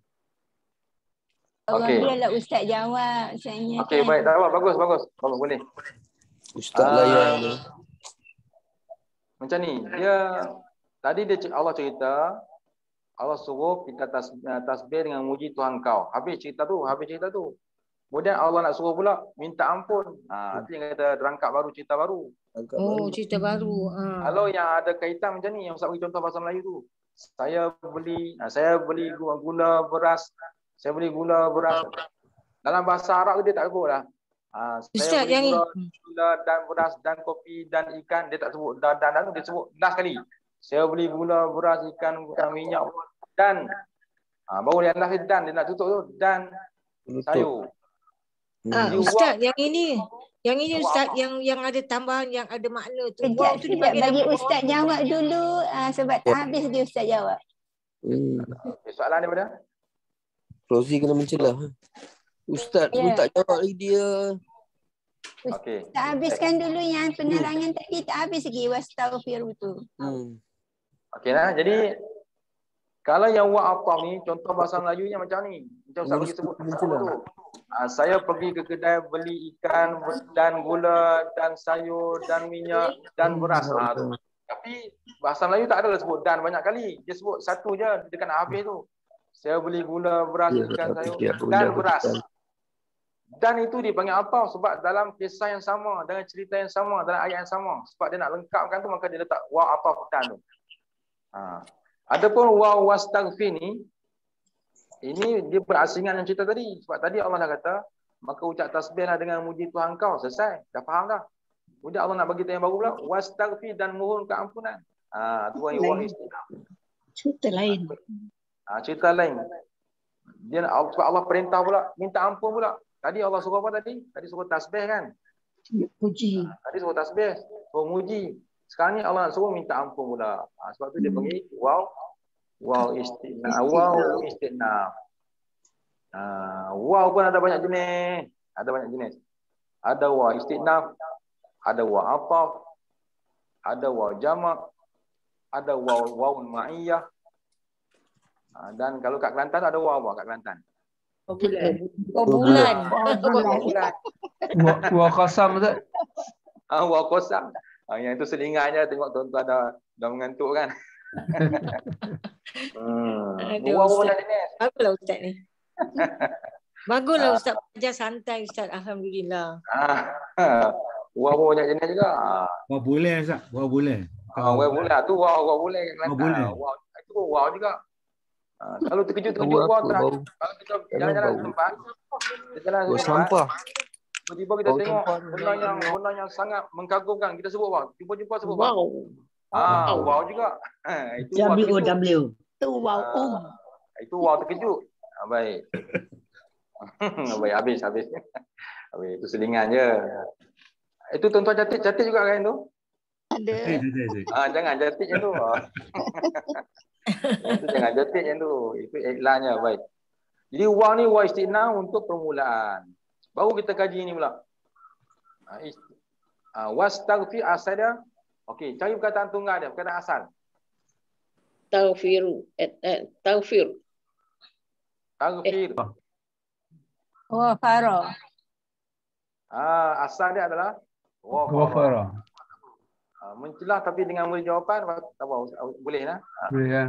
Orang Okey. dia lah Ustaz jawab. Saya Okey, baik. Tak apa, bagus, bagus. Bagus, boleh. Ustaz Ah, layan ni. Macam ni, dia tadi dia Allah cerita, Allah suruh kita tas, tasbih dengan muji Tuhan kau. Habis cerita tu, habis cerita tu. Kemudian Allah nak suruh pula minta ampun. Ha, itu yang kata rangkap baru, cerita baru. oh cerita baru. Ha. Kalau yang ada kaitan macam ni, yang Ustaz bagi contoh bahasa Melayu tu. Saya beli, saya beli gula beras, saya beli gula beras. Dalam bahasa Arab tu dia tak sebut lah. Ha, saya Ustaz beli yang gula, gula dan beras dan kopi dan ikan, dia tak sebut dan dan, dan tu dia sebut last kali. Saya beli gula, beras, ikan, minyak dan ha, baru yang last dan dia nak tutup tu dan sayur. Ah, Jadi, Ustaz, waw- yang ini, yang ini waw Ustaz, apa? yang yang ada tambahan, yang ada makna tu. Sekejap, Waw tu sekejap dipanggil bagi nama Ustaz waw. jawab dulu uh, sebab tak habis dia Ustaz jawab. Hmm. Okay, soalan daripada? Rozi kena mencelah. Ustaz pun Ya. tak jawab lagi dia. Okey. Tak habiskan dulu yang penerangan tadi, tak habis lagi wastaghfir tu. Hmm. Okey nah. Jadi kalau yang wa ataf ni contoh bahasa Melayunya macam ni. Macam Ustaz bagi sebut tu. Ha, saya pergi ke kedai beli ikan dan gula dan sayur dan minyak dan beras. Ha, tu. Tapi bahasa Melayu tak adalah sebut dan banyak kali. Dia sebut satu je dekat nak habis tu. Saya beli gula, beras, Ya, ikan, sayur ya, dan gula, beras. beras. Dan itu dipanggil apa? Sebab dalam kisah yang sama, dengan cerita yang sama, dalam ayat yang sama. Sebab dia nak lengkapkan tu, maka dia letak wa ataf dan tu. Ha. Adapun wa wastaghfir ni, ini dia berasingan yang cerita tadi. Sebab tadi Allah dah kata, maka ucap tasbihlah dengan muji Tuhan kau. Selesai. Dah faham dah. Kemudian Allah nak bagi kita yang baru pula, wastaghfir dan mohon keampunan. Ah, ha, tu yang wa istinaf. Cerita lain. Ha, cerita lain. Dia nak, sebab Allah perintah pula, minta ampun pula. Tadi Allah suruh apa tadi? Tadi suruh tasbih kan? Puji. Tadi suruh tasbih, suruh muji. Sekarang ni Allah nak suruh minta ampun pula. Ha, sebab tu dia panggil wow, wow istinaf, wow istinaf. Ha, wow pun ada banyak jenis. Ada banyak jenis. Ada wow istinaf, ada wow ataf, ada wow jamak, ada wow wow ma'iyah. Ha, dan kalau kat Kelantan ada wow apa kat Kelantan? Oh, bulan. Oh, bulan. Oh, bulan. Wah kosam tu. Ah, wah kosam. Ah, yang itu selingan je tengok tuan-tuan dah dah mengantuk kan. hmm. Aduh, Wah, Ustaz. banyak jenis. Apalah Ustaz ni? Baguslah Ustaz ajar santai Ustaz. Alhamdulillah. Ah, Wah pun banyak jenis juga. Wah boleh Ustaz, wah boleh. Ah, wah boleh. Tu wah wah boleh. Wah boleh. Wah itu wah juga. Ah, kalau terkejut-terkejut Bau wah apa, tak. bau? Kalau kita Jangan jalan-jalan bau. ke tempat, kita jalan Bau ke tempat. sampah. Tiba-tiba kita Bau tengok sampah. benda yang benda yang sangat mengkagumkan. Kita sebut bang. Jumpa-jumpa sebut bang. Wow. Ah, Wow. wow juga. Ah, itu wow W O terkejut. W. Tu wow Ah, om. Itu wow terkejut. Ah, baik. Baik habis habis. Habis itu selingan je. Itu tuan-tuan catat-catat juga kan tu? Ada. Ah, jangan catat yang tu. Itu jangan catat yang tu. Itu iklannya baik. Jadi wow ni wow istina untuk permulaan. Baru kita kaji ni pula. Ah, ist- ah, wastaghfir asal dia. Okey, cari perkataan tunggal dia, perkataan asal. Taghfiru. Eh, eh, taghfir. Taghfir. Oh, Farah. Ah, asal dia adalah ghafara. Ghafara. Ah, mencelah tapi dengan memberi jawapan tak apa boleh lah. Boleh kan?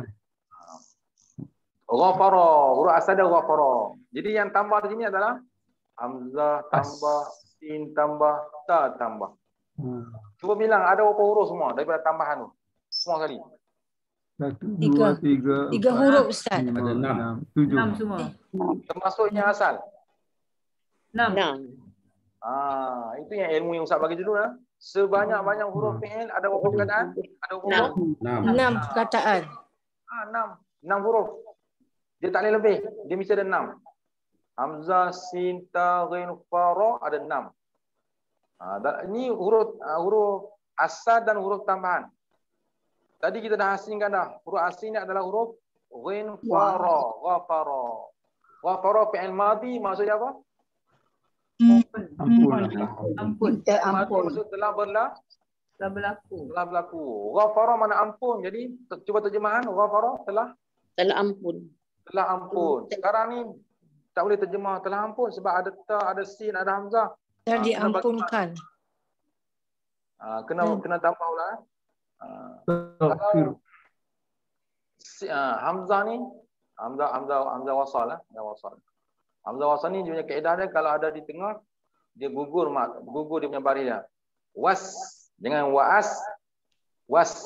Ghafara, huruf asal dia ghafara. Jadi yang tambah di sini adalah hamzah tambah sin tambah ta tambah. Hmm. Cuba bilang ada berapa huruf semua daripada tambahan tu? Semua kali. Satu, Tiga. dua, tiga, Tiga empat, huruf Ustaz. lima, Ada enam. enam, tujuh. Enam semua. Termasuk yang asal. Enam. Enam. Ah, itu yang ilmu yang Ustaz bagi dulu lah. Sebanyak-banyak huruf fi'il ada berapa perkataan? Ada berapa Enam. huruf? Enam. Enam perkataan. Ah, enam. Enam huruf. Dia tak boleh lebih. Dia mesti ada enam. Hamzah, sin, ta, ghin, fa, ra ada enam. Ah, dan ini huruf ah, huruf asal dan huruf tambahan. Tadi kita dah asingkan dah. Huruf asing ni adalah huruf ghin, fa, ra, ghafara. Ghafara fi'il madhi maksudnya apa? Ampun. Ampun. Ampun. Minta Madhi ampun. maksud telah berlaku. Telah berlaku. Telah berlaku. Ghafara mana ampun. Jadi ter- cuba terjemahan ghafara telah Telah ampun. telah ampun. Sekarang ni tak boleh terjemah telah ampun sebab ada ta, ada sin, ada hamzah. Dan Ah, kena bagi- diampunkan. Ah, kena Hmm. kena tambah pula. eh. Ah, Taghfir. si, ah, hamzah ni hamzah hamzah hamzah wasal lah, hamzah wasal. Hamzah wasal ni dia punya kaedah dia kalau ada di tengah dia gugur mak, gugur dia punya baris dia. Was, jangan waas. Was.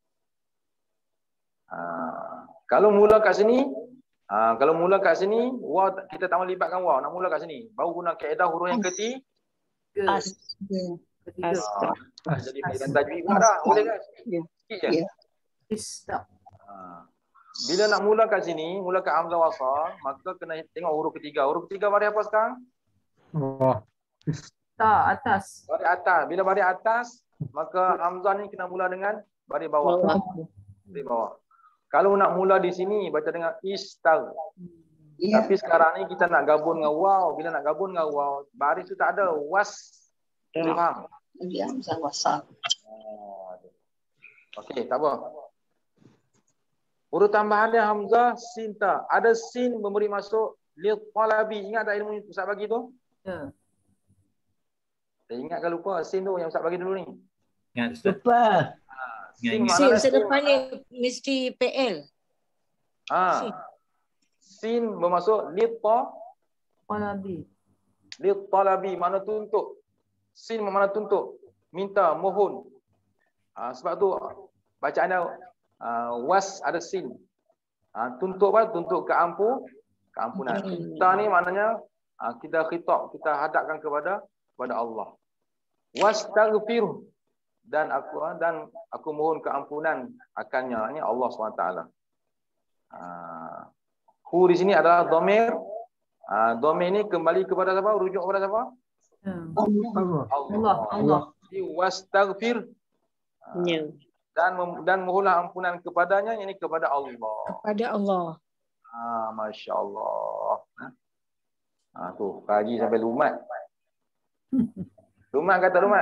Ah, kalau mula kat sini, ah, kalau mula kat sini, waw kita tak mau libatkan waw, nak mula kat sini. Baru guna kaedah huruf yang ketiga. As. Ketiga. Ketiga. Ah, jadi pilihan tajwid pula dah, boleh kan? Ya. Sikit je. Ya. Istaq. Ah. Bila nak mula kat sini, mula kat hamzah wasal, maka kena tengok huruf ketiga. Huruf ketiga baris apa sekarang? Oh. Ta atas. Baris atas. Bila baris atas, maka hamzah ni kena mula dengan baris bawah. Bawah. Baris bawah. Kalau nak mula di sini, baca dengan istag. Ya. Tapi sekarang ni kita nak gabung dengan waw. Bila nak gabung dengan waw, baris tu tak ada. Was. Boleh faham? Dia Hamzah wasal. Ah, okey, tak apa. Huruf tambahan dia hamzah, sin, ta. Ada sin memberi masuk lil talabi. Ingat tak ilmu Ustaz bagi tu? Ya. Saya ingat ke lupa sin tu yang Ustaz bagi dulu ni. Ingat Ustaz. Lupa. Sin Ingat, Sin maknanya sin. sedepan ni mesti P L. Ah. Sin bermaksud lil ta, Walabi. lil talabi, mana tuntut. Sin mana tuntut. Minta, mohon. Ah, sebab tu bacaan dia ah, was ada sin. Ah, tuntut apa? Tuntut keampu, keampunan. Ta ni maknanya ah, kita khitab, kita hadapkan kepada kepada Allah. Wastaghfir, dan aku dan aku mohon keampunan akannya, ini Allah subhanahu wa taala. Ah, hu di sini adalah dhamir. Ah, dhamir ni kembali kepada siapa? Rujuk kepada siapa? Ya. Allah. Allah. Allah. Jadi wastaghfir, Ya. dan mem- dan mohonlah ampunan kepadanya, ini kepada Allah. Kepada Allah. Ah, masya-Allah. Ah, tu kaji sampai lumat. Lumat kata lumat.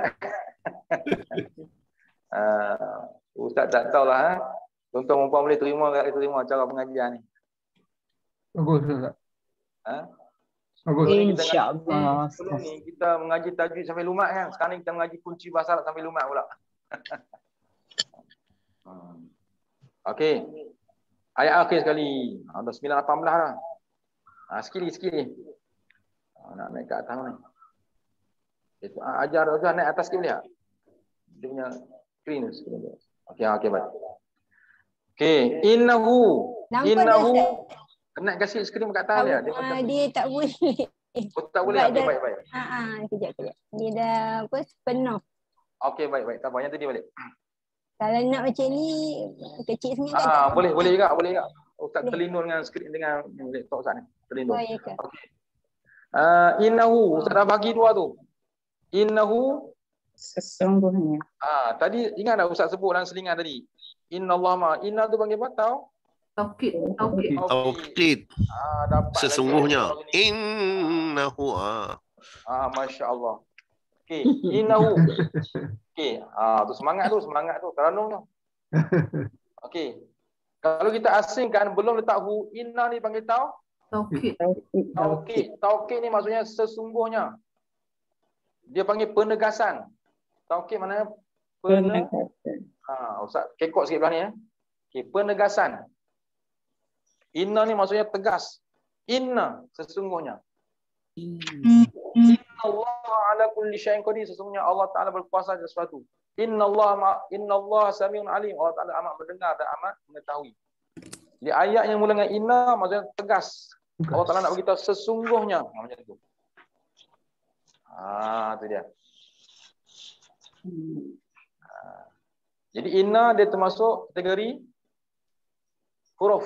Ah, Ustaz tak tahulah ha. Tuan-tuan puan boleh terima ke tak terima cara pengajian ni. Bagus Ustaz. Ha? Bagus. InsyaAllah. Sebelum ni kita mengaji tajwid sampai lumat kan. Sekarang ni kita mengaji kunci bahasa Arab sampai lumat pula. Hmm. Okey. Ayat akhir sekali. Ada sembilan lapan belas dah. Ah, sikit lagi, sikit lagi. Ah, nak naik ke atas ni. Itu ah, ajar ajar naik atas sikit boleh tak? Dia punya screen tu. Screen tu. Okey, okey baik. Okey, innahu. Nampak Innahu. dah, Kena kasih skrin kat atas dia. Dia Ah, macam dia tak boleh. oh, tak boleh. Sebab Okey, dah- baik baik. Ah, ah, kejap kejap. Dia dah apa penuh. Okey, baik baik. Tak apa, yang tadi balik. Kalau nak macam ni kecil sangat kan? Ah, boleh boleh juga, boleh juga. Ustaz Boleh. terlindung dengan skrin dengan laptop Ustaz ni. Terlindung. Oh, ya ke? Okey. Uh, innahu, Ustaz dah bagi dua tu. Innahu Sesungguhnya. ah tadi ingat tak Ustaz sebut dalam selingan tadi? Innallaha ma. Inna tu panggil apa tau? Taukid. Taukid. Taukid. Ah, dapat Sesungguhnya. lagi. Innahu. Ah. Ah, masya-Allah. Okey, innahu. Okey, ah tu semangat tu, semangat tu, terenung tu. Okey. Kalau kita asingkan belum letak hu, inna ni panggil tau? Taukid. Taukid. Taukid ni maksudnya sesungguhnya. Dia panggil penegasan. Taukid maknanya penegasan. Ha, Ustaz kekok sikit belah ni ya. Okey, penegasan. Inna ni maksudnya tegas. Inna sesungguhnya. Inna Allah ala kulli syai'in qadir, sesungguhnya Allah Taala berkuasa atas sesuatu. Inna Allah ma inna Allah samiun alim, Allah Taala amat mendengar dan amat mengetahui. Di ayat yang mula dengan inna maksudnya tegas. Allah Taala nak beritahu sesungguhnya, ha, macam tu. Ah, tu dia. Ha. Jadi inna dia termasuk kategori huruf.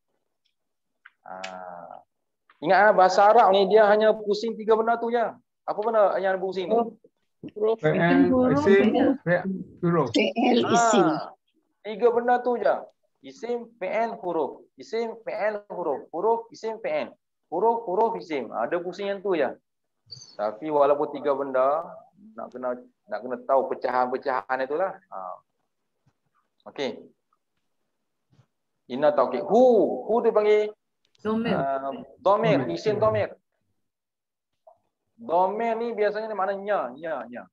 Ah. Ingat ah, bahasa Arab ni dia hanya pusing tiga benda tu je. Apa benda yang pusing ni? Huruf. Fi'il, isim, fi'il, huruf. Fi'il, isim. Ah, tiga benda tu je. Isim, fi'il, huruf. Isim, fi'il, huruf. Huruf, isim, fi'il. Huruf, huruf, isim. Ah, dia pusing yang tu je. Tapi walaupun tiga benda, nak kena nak kena tahu pecahan-pecahan itulah. Ah. Okey. Inna taukid. Hu, hu dia panggil Domir. Uh, domir, isim domir. Domir ni biasanya makna nya, nya, nya.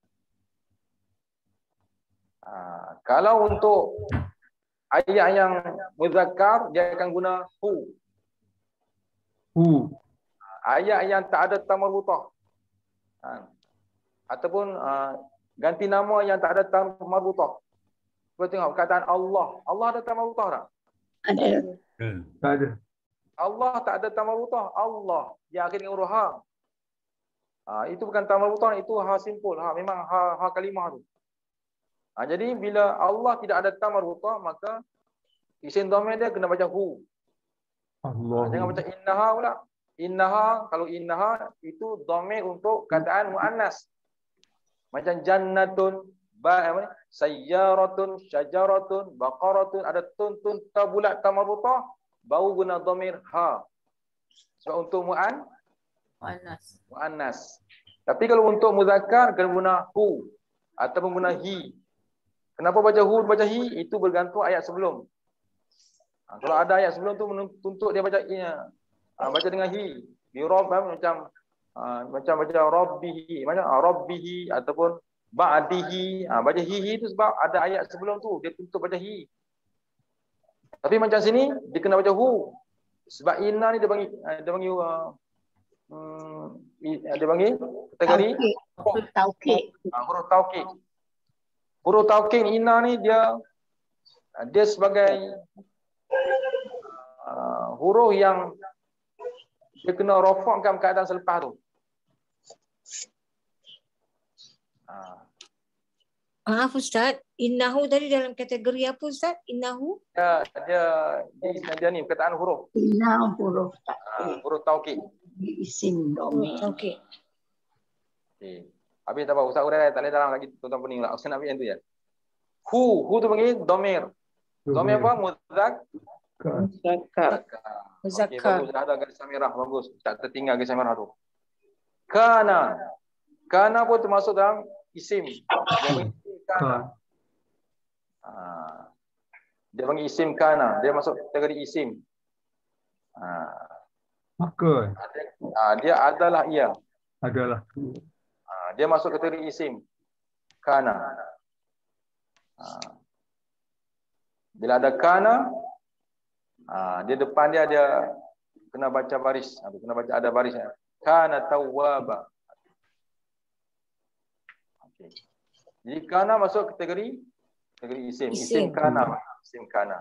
Uh, kalau untuk ayat yang muzakkar dia akan guna hu. Hu. Ayat yang tak ada ta marbutah. Uh, ataupun uh, ganti nama yang tak ada ta marbutah. Kita tengok perkataan Allah. Allah ada ta marbutah tak? Ada. Tak ada. Allah tak ada ta marbutah. Allah yang akhir dengan huruf ha. Ha, itu bukan ta marbutah, itu ha simpul. Ha memang ha, ha kalimah tu. Ha, jadi bila Allah tidak ada ta marbutah, maka isim dhamir dia kena baca hu. Allah. Ha, jangan baca innaha pula. Innaha, kalau innaha itu dhamir untuk kataan muannas. Macam jannatun, ba apa ni? Sayyaratun, syajaratun, baqaratun, ada tun tun ta bulat ta marbutah. Baru guna dhamir ha. Sebab untuk mu'an Muannas. muannas. Tapi kalau untuk muzakkar kena guna hu ataupun guna hi. Kenapa baca hu baca hi? Itu bergantung ayat sebelum. Ha, kalau ada ayat sebelum tu menuntut dia baca ia. Ha, baca dengan hi. Bi rabb macam ha, macam baca rabbihi, macam ha, rabbihi ataupun ba'dihi. Ha, baca hi hi tu sebab ada ayat sebelum tu dia tuntut baca hi. Tapi macam sini dia kena baca hu. Sebab inna ni dia panggil dia panggil uh, hmm, dia panggil kategori Huruf taukid. uh, huruf taukid. Huruf taukid inna ni dia dia sebagai uh, huruf yang dia kena rafa'kan keadaan selepas tu. Uh, Maaf Ustaz, innahu tadi dalam kategori apa Ustaz? Innahu? dia dia dia, dia ni perkataan huruf. Inna huruf Uh, huruf taukid. isim domir. Okey. Okey. Habis tak apa, Ustaz Urai tak boleh dalam lagi tuan-tuan pening lah. Ustaz nak ambil yang tu ya. Hu, hu tu panggil domir. Domir apa? Muzak. Zakat. Okey, Zakat. bagus. Dah ada garis merah. Bagus. Tak tertinggal garis merah tu. Kana. Kana pun termasuk dalam isim. Dia panggil isim kana. Ha. Dia panggil isim kana. Dia masuk kategori isim. Ha. Maka Ha, dia adalah ia. adalah. Ha, dia masuk kategori isim. Kana. Ha. Bila ada kana, ha, dia depan dia ada kena baca baris. Kena baca ada baris. Kana tawwaba. Okay. Jadi kana masuk kategori kategori isim. Isim, isim kana. Isim kana.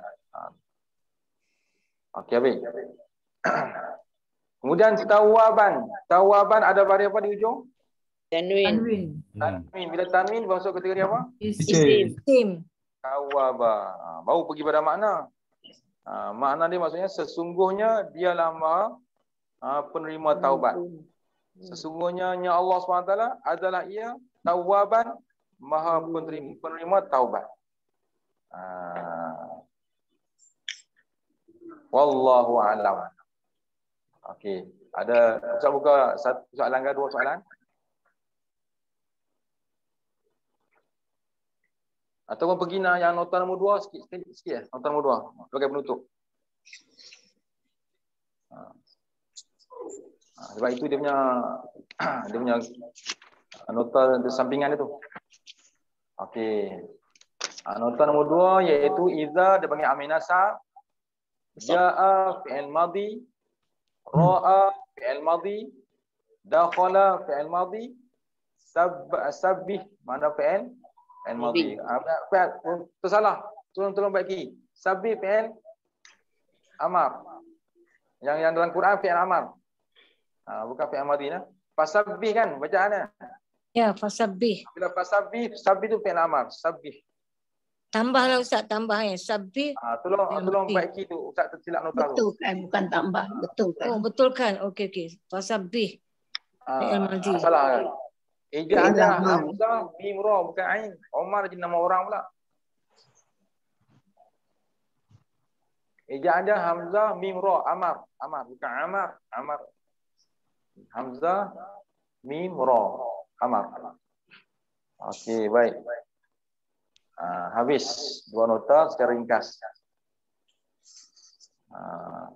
Okey, habis. Kemudian tawaban. Tawaban ada baris apa di ujung? Tanwin. Tanwin. Bila tanwin masuk kategori apa? Isim. Isim. Tawaba. Baru pergi pada makna. Ha, makna dia maksudnya sesungguhnya dialah maha ha, penerima taubat. Sesungguhnya Allah subhanahu wa taala adalah ia tawaban, maha penerima, penerima taubat. Ha. Wallahu a'lam. Okey, ada saya buka satu soalan ke dua soalan? Ataupun pergi nak yang nota nombor dua sikit sikit, sikit ya, nota nombor dua sebagai penutup. Ha. Ha, sebab itu dia punya dia punya nota sampingan itu. Okey. Ha, nota nombor dua iaitu iza dia panggil aminasa. Jaa fi'il madhi, ra'a fi'il madhi, dakhala fi'il madhi, sab sabbih mana fi'il fi'il madhi. Apa tersalah. Tolong tolong baiki. Sabbih fi'il amar. Yang yang dalam Quran fi'il amar. Ha, bukan fi'il madhi nah. Fasabbih kan bacaannya. Ya, fasabbih. Bila fasabbih, sabbih itu fi'il amar, sabbih. Tambahlah Ustaz, tambah ya. Sabbih. Ah, tolong tolong baiki tu Ustaz tersilap nota tu. Betul kan, bukan tambah, betul kan. Oh, betul kan? Okey okey. Fasabbih. Fi'il madhi. Ah, salah kan. Ija ada hamzah mim ra bukan ain. Omar jadi nama orang pula. Ija ada hamzah mim ra amar, amar bukan amar, amar. Hamzah mim ra amar. Okey, baik. Uh, habis dua nota secara ringkas. Uh,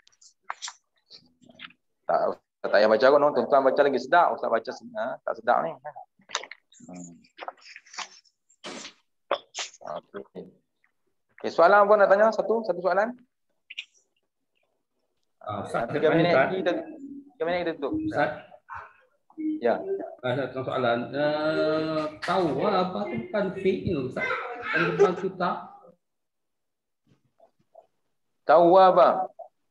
tak, tak payah baca kot, tuan-tuan baca lagi sedap. Ustaz baca uh, tak sedap ni. Hmm. Okay. Okay, soalan apa nak tanya? Satu, satu soalan. Uh, Ustaz, tiga minit lagi kita, tiga minit kita tutup. Ustaz. Ya. Ada uh, soalan. Uh, tahu apa tu bukan fi'il Ustaz? Yang depan tu tak. Tawwaba.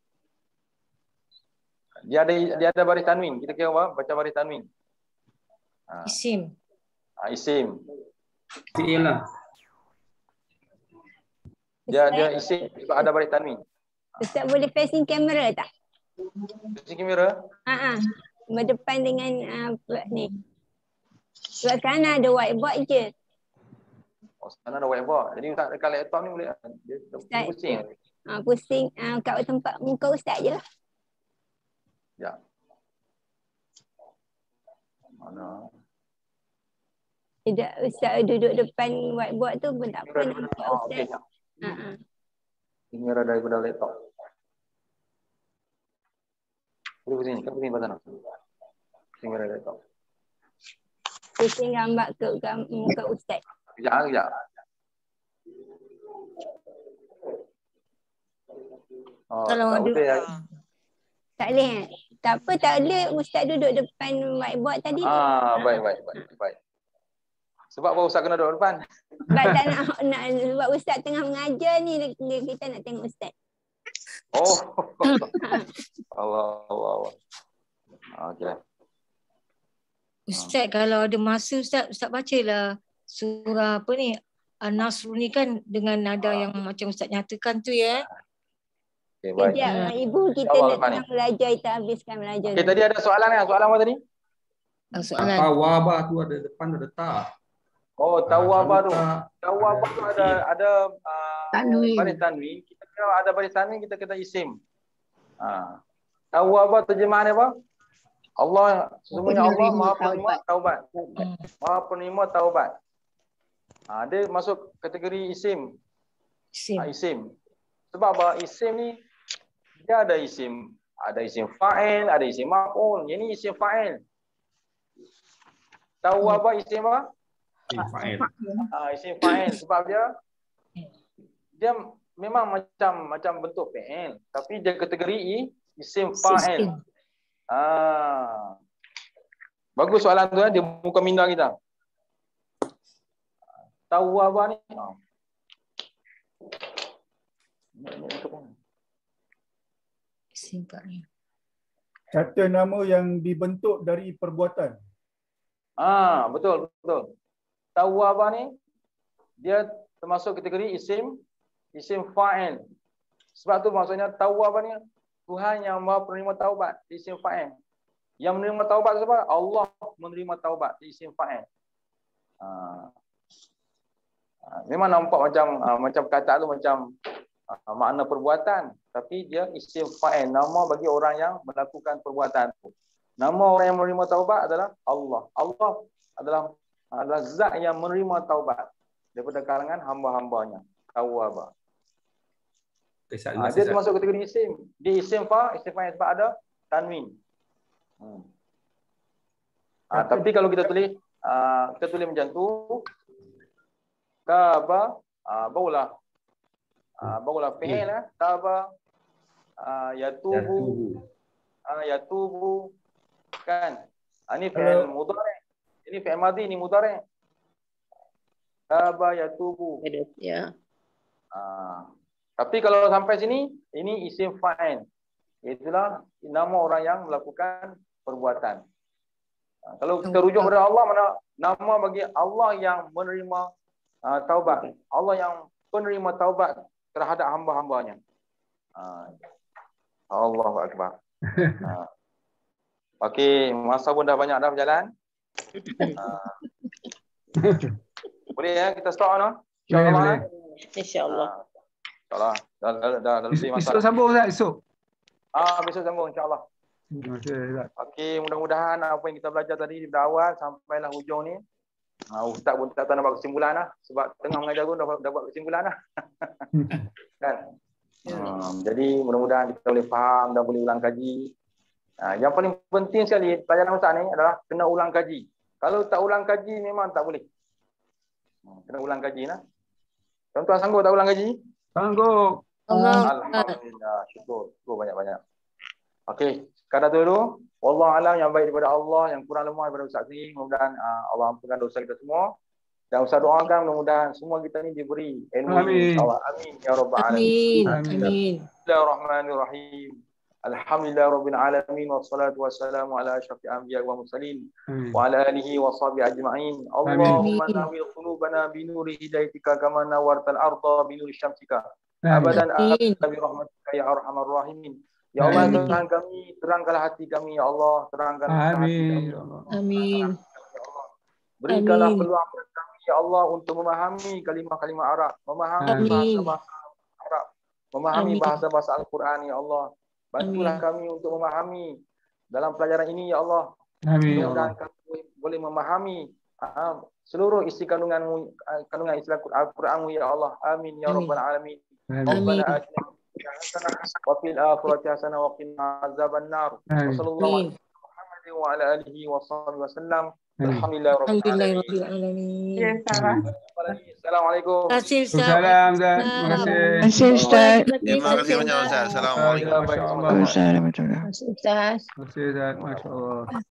Dia ada dia ada baris tanwin. Kita kira apa? Baca baris tanwin. Ha. Isim. Ha, isim. Fi'il lah. Dia dia isim sebab ada baris tanwin. Ustaz boleh facing kamera tak? Facing kamera? Ha ah. Berdepan dengan uh, ni. Sebab sekarang ada whiteboard je. Oh, sekarang ada whiteboard. Jadi Ustaz dekat laptop ni boleh dia, dia pusing. Ah, pusing uh, kat tempat muka Ustaz je lah. Ya. Mana? Tidak, Ustaz duduk depan whiteboard tu pun tak apa nak nampak oh, Ustaz. Okay. Ha ah. Kamera daripada laptop. Boleh pusing, kan pusing pasal nak. Kamera laptop. Pusing gambar ke muka Ustaz. Kejap, kejap. Oh, Kalau tak ada boleh. Tak boleh. Tak apa, tak boleh. Ustaz duduk depan whiteboard tadi. Ah, baik, baik, baik, baik. Sebab apa Ustaz kena duduk depan? Sebab tak nak, nak sebab Ustaz tengah mengajar ni, kita nak tengok Ustaz. Oh. Allah, Allah, Allah. Okey. Ustaz, kalau ada masa Ustaz, Ustaz bacalah surah apa ni, An-Nasr ni kan dengan nada yang macam Ustaz nyatakan tu ya. Okay, baik. Sekejap, ibu kita nak tengah belajar, kita habiskan belajar. Okay, tadi ada soalan kan? Soalan apa tadi? Soalan. Tawabah tu ada depan ada tak? Oh, tawabah tu. Tawabah tu ada ada uh, tanwin. Baris tanwin. Kita kena ada baris tanwin, kita kena isim. Ha. Tawabah terjemahan apa? Allah, sesungguhnya Allah Maha Penerima Taubat. Maha Penerima Taubat. Ha, dia masuk kategori isim. Isim. Ha, isim. Sebab apa? Isim ni dia ada isim, ada isim fa'il, ada isim maf'ul. Yang ni isim fa'il. Tahu apa isim apa? Isim fa'il. Ah, isim fa'il sebab dia dia memang macam macam bentuk fi'il, tapi dia kategori Isim fa'il. Ah. Bagus soalan tu, eh? Dia muka minda kita. Tawwaba ni. Oh. Isim fa'il. Kata nama yang dibentuk dari perbuatan. Ah, betul, betul. Tawwaba ni dia termasuk kategori isim isim fa'il. Sebab tu maksudnya tawwaba ni Tuhan yang Maha penerima taubat, isim fa'il. Yang menerima taubat siapa? Allah menerima taubat, isim fa'il. Ah. Memang nampak macam uh, macam kata tu macam uh, makna perbuatan, tapi dia isim fa'il, nama bagi orang yang melakukan perbuatan tu. Nama orang yang menerima taubat adalah Allah. Allah adalah adalah zat yang menerima taubat daripada kalangan hamba-hambanya. Tawwaba. Uh, dia termasuk kategori isim. Dia isim fa, isim fa'il sebab ada tanwin. Hmm. Uh, tapi kalau kita tulis uh, kita tulis macam tu, Taba, uh, barulah uh, barulah fi'il lah. Taba, uh, yatubu, uh, yatubu, kan? Uh, ini fi'il mudhari'. Ini fi'il madhi, ini mudhari'. Taba, yatubu. Ya. Uh, tapi kalau sampai sini, ini isim fa'il. Itulah nama orang yang melakukan perbuatan. Uh, kalau kita rujuk kepada Allah, mana nama bagi Allah yang menerima Uh, taubat. Allah yang penerima taubat terhadap hamba-hambanya. Uh, Allahu Akbar. Uh, Okey, masa pun dah banyak dah berjalan. Uh, boleh ya kita stop no? InsyaAllah. InsyaAllah. InsyaAllah. Dah dah dah, dah lebih masa. Esok sambung tak esok? Ah, besok sambung insyaAllah. Okey, Okey, mudah-mudahan apa yang kita belajar tadi dari awal sampailah hujung ni. Uh, Ustaz pun tak tahu nak buat kesimpulan lah. Sebab tengah mengajar pun dah, dah buat kesimpulan lah. Kan? Uh, jadi mudah-mudahan kita boleh faham dan boleh ulang kaji. Uh, yang paling penting sekali pelajaran Ustaz ni adalah kena ulang kaji. Kalau tak ulang kaji memang tak boleh. Uh, kena ulang kaji lah. Tuan-tuan sanggup tak ulang kaji? Sanggup. Alhamdulillah. Syukur. Syukur banyak-banyak. Okey. Sekadar tu dulu. Wallahu alam, yang baik daripada Allah, yang kurang lemah daripada Ustaz sendiri. Mudah-mudahan uh, Allah ampunkan dosa kita semua. Dan Ustaz doakan mudah-mudahan semua kita ni diberi ilmu. Amin. Allah. Amin ya rabbal alamin. Amin. Amin. Bismillahirrahmanirrahim. Alhamdulillah rabbil alamin wassalatu wassalamu ala asyrafil anbiya wa mursalin wa ala alihi wa sahbihi ajma'in. Allahumma nawwir qulubana bi nuri hidayatika kama nawwartal arda bi nuri syamsika. Abadan abadan bi rahmatika ya arhamar rahimin. Ya Allah, Tuhan kami, terangkanlah hati kami, ya Allah, terangkanlah hati kami. Amin. Berikanlah peluang kepada kami, ya Allah, untuk memahami kalimah-kalimah Arab, memahami bahasa-bahasa Arab, memahami bahasa-bahasa Al-Quran, ya Allah. Bantulah kami untuk memahami dalam pelajaran ini, ya Allah. Amin. Mudah-mudahan kami boleh memahami uh, seluruh isi kandunganmu, kandungan isi Al-Quranmu, ya Allah. Amin, ya Rabbal Alamin. Amin. wa fil akhirati hasanah wa qina azaban nar. Wassallallahu alaihi wa ala alihi wa sahbihi wasallam. Alhamdulillahirabbil alamin. Assalamualaikum. Terima kasih Ustaz. Salam Ustaz. Terima kasih. Terima kasih Ustaz. Terima kasih banyak Ustaz. Assalamualaikum. Waalaikumsalam. Assalamualaikum. Terima kasih Ustaz. Masya-Allah.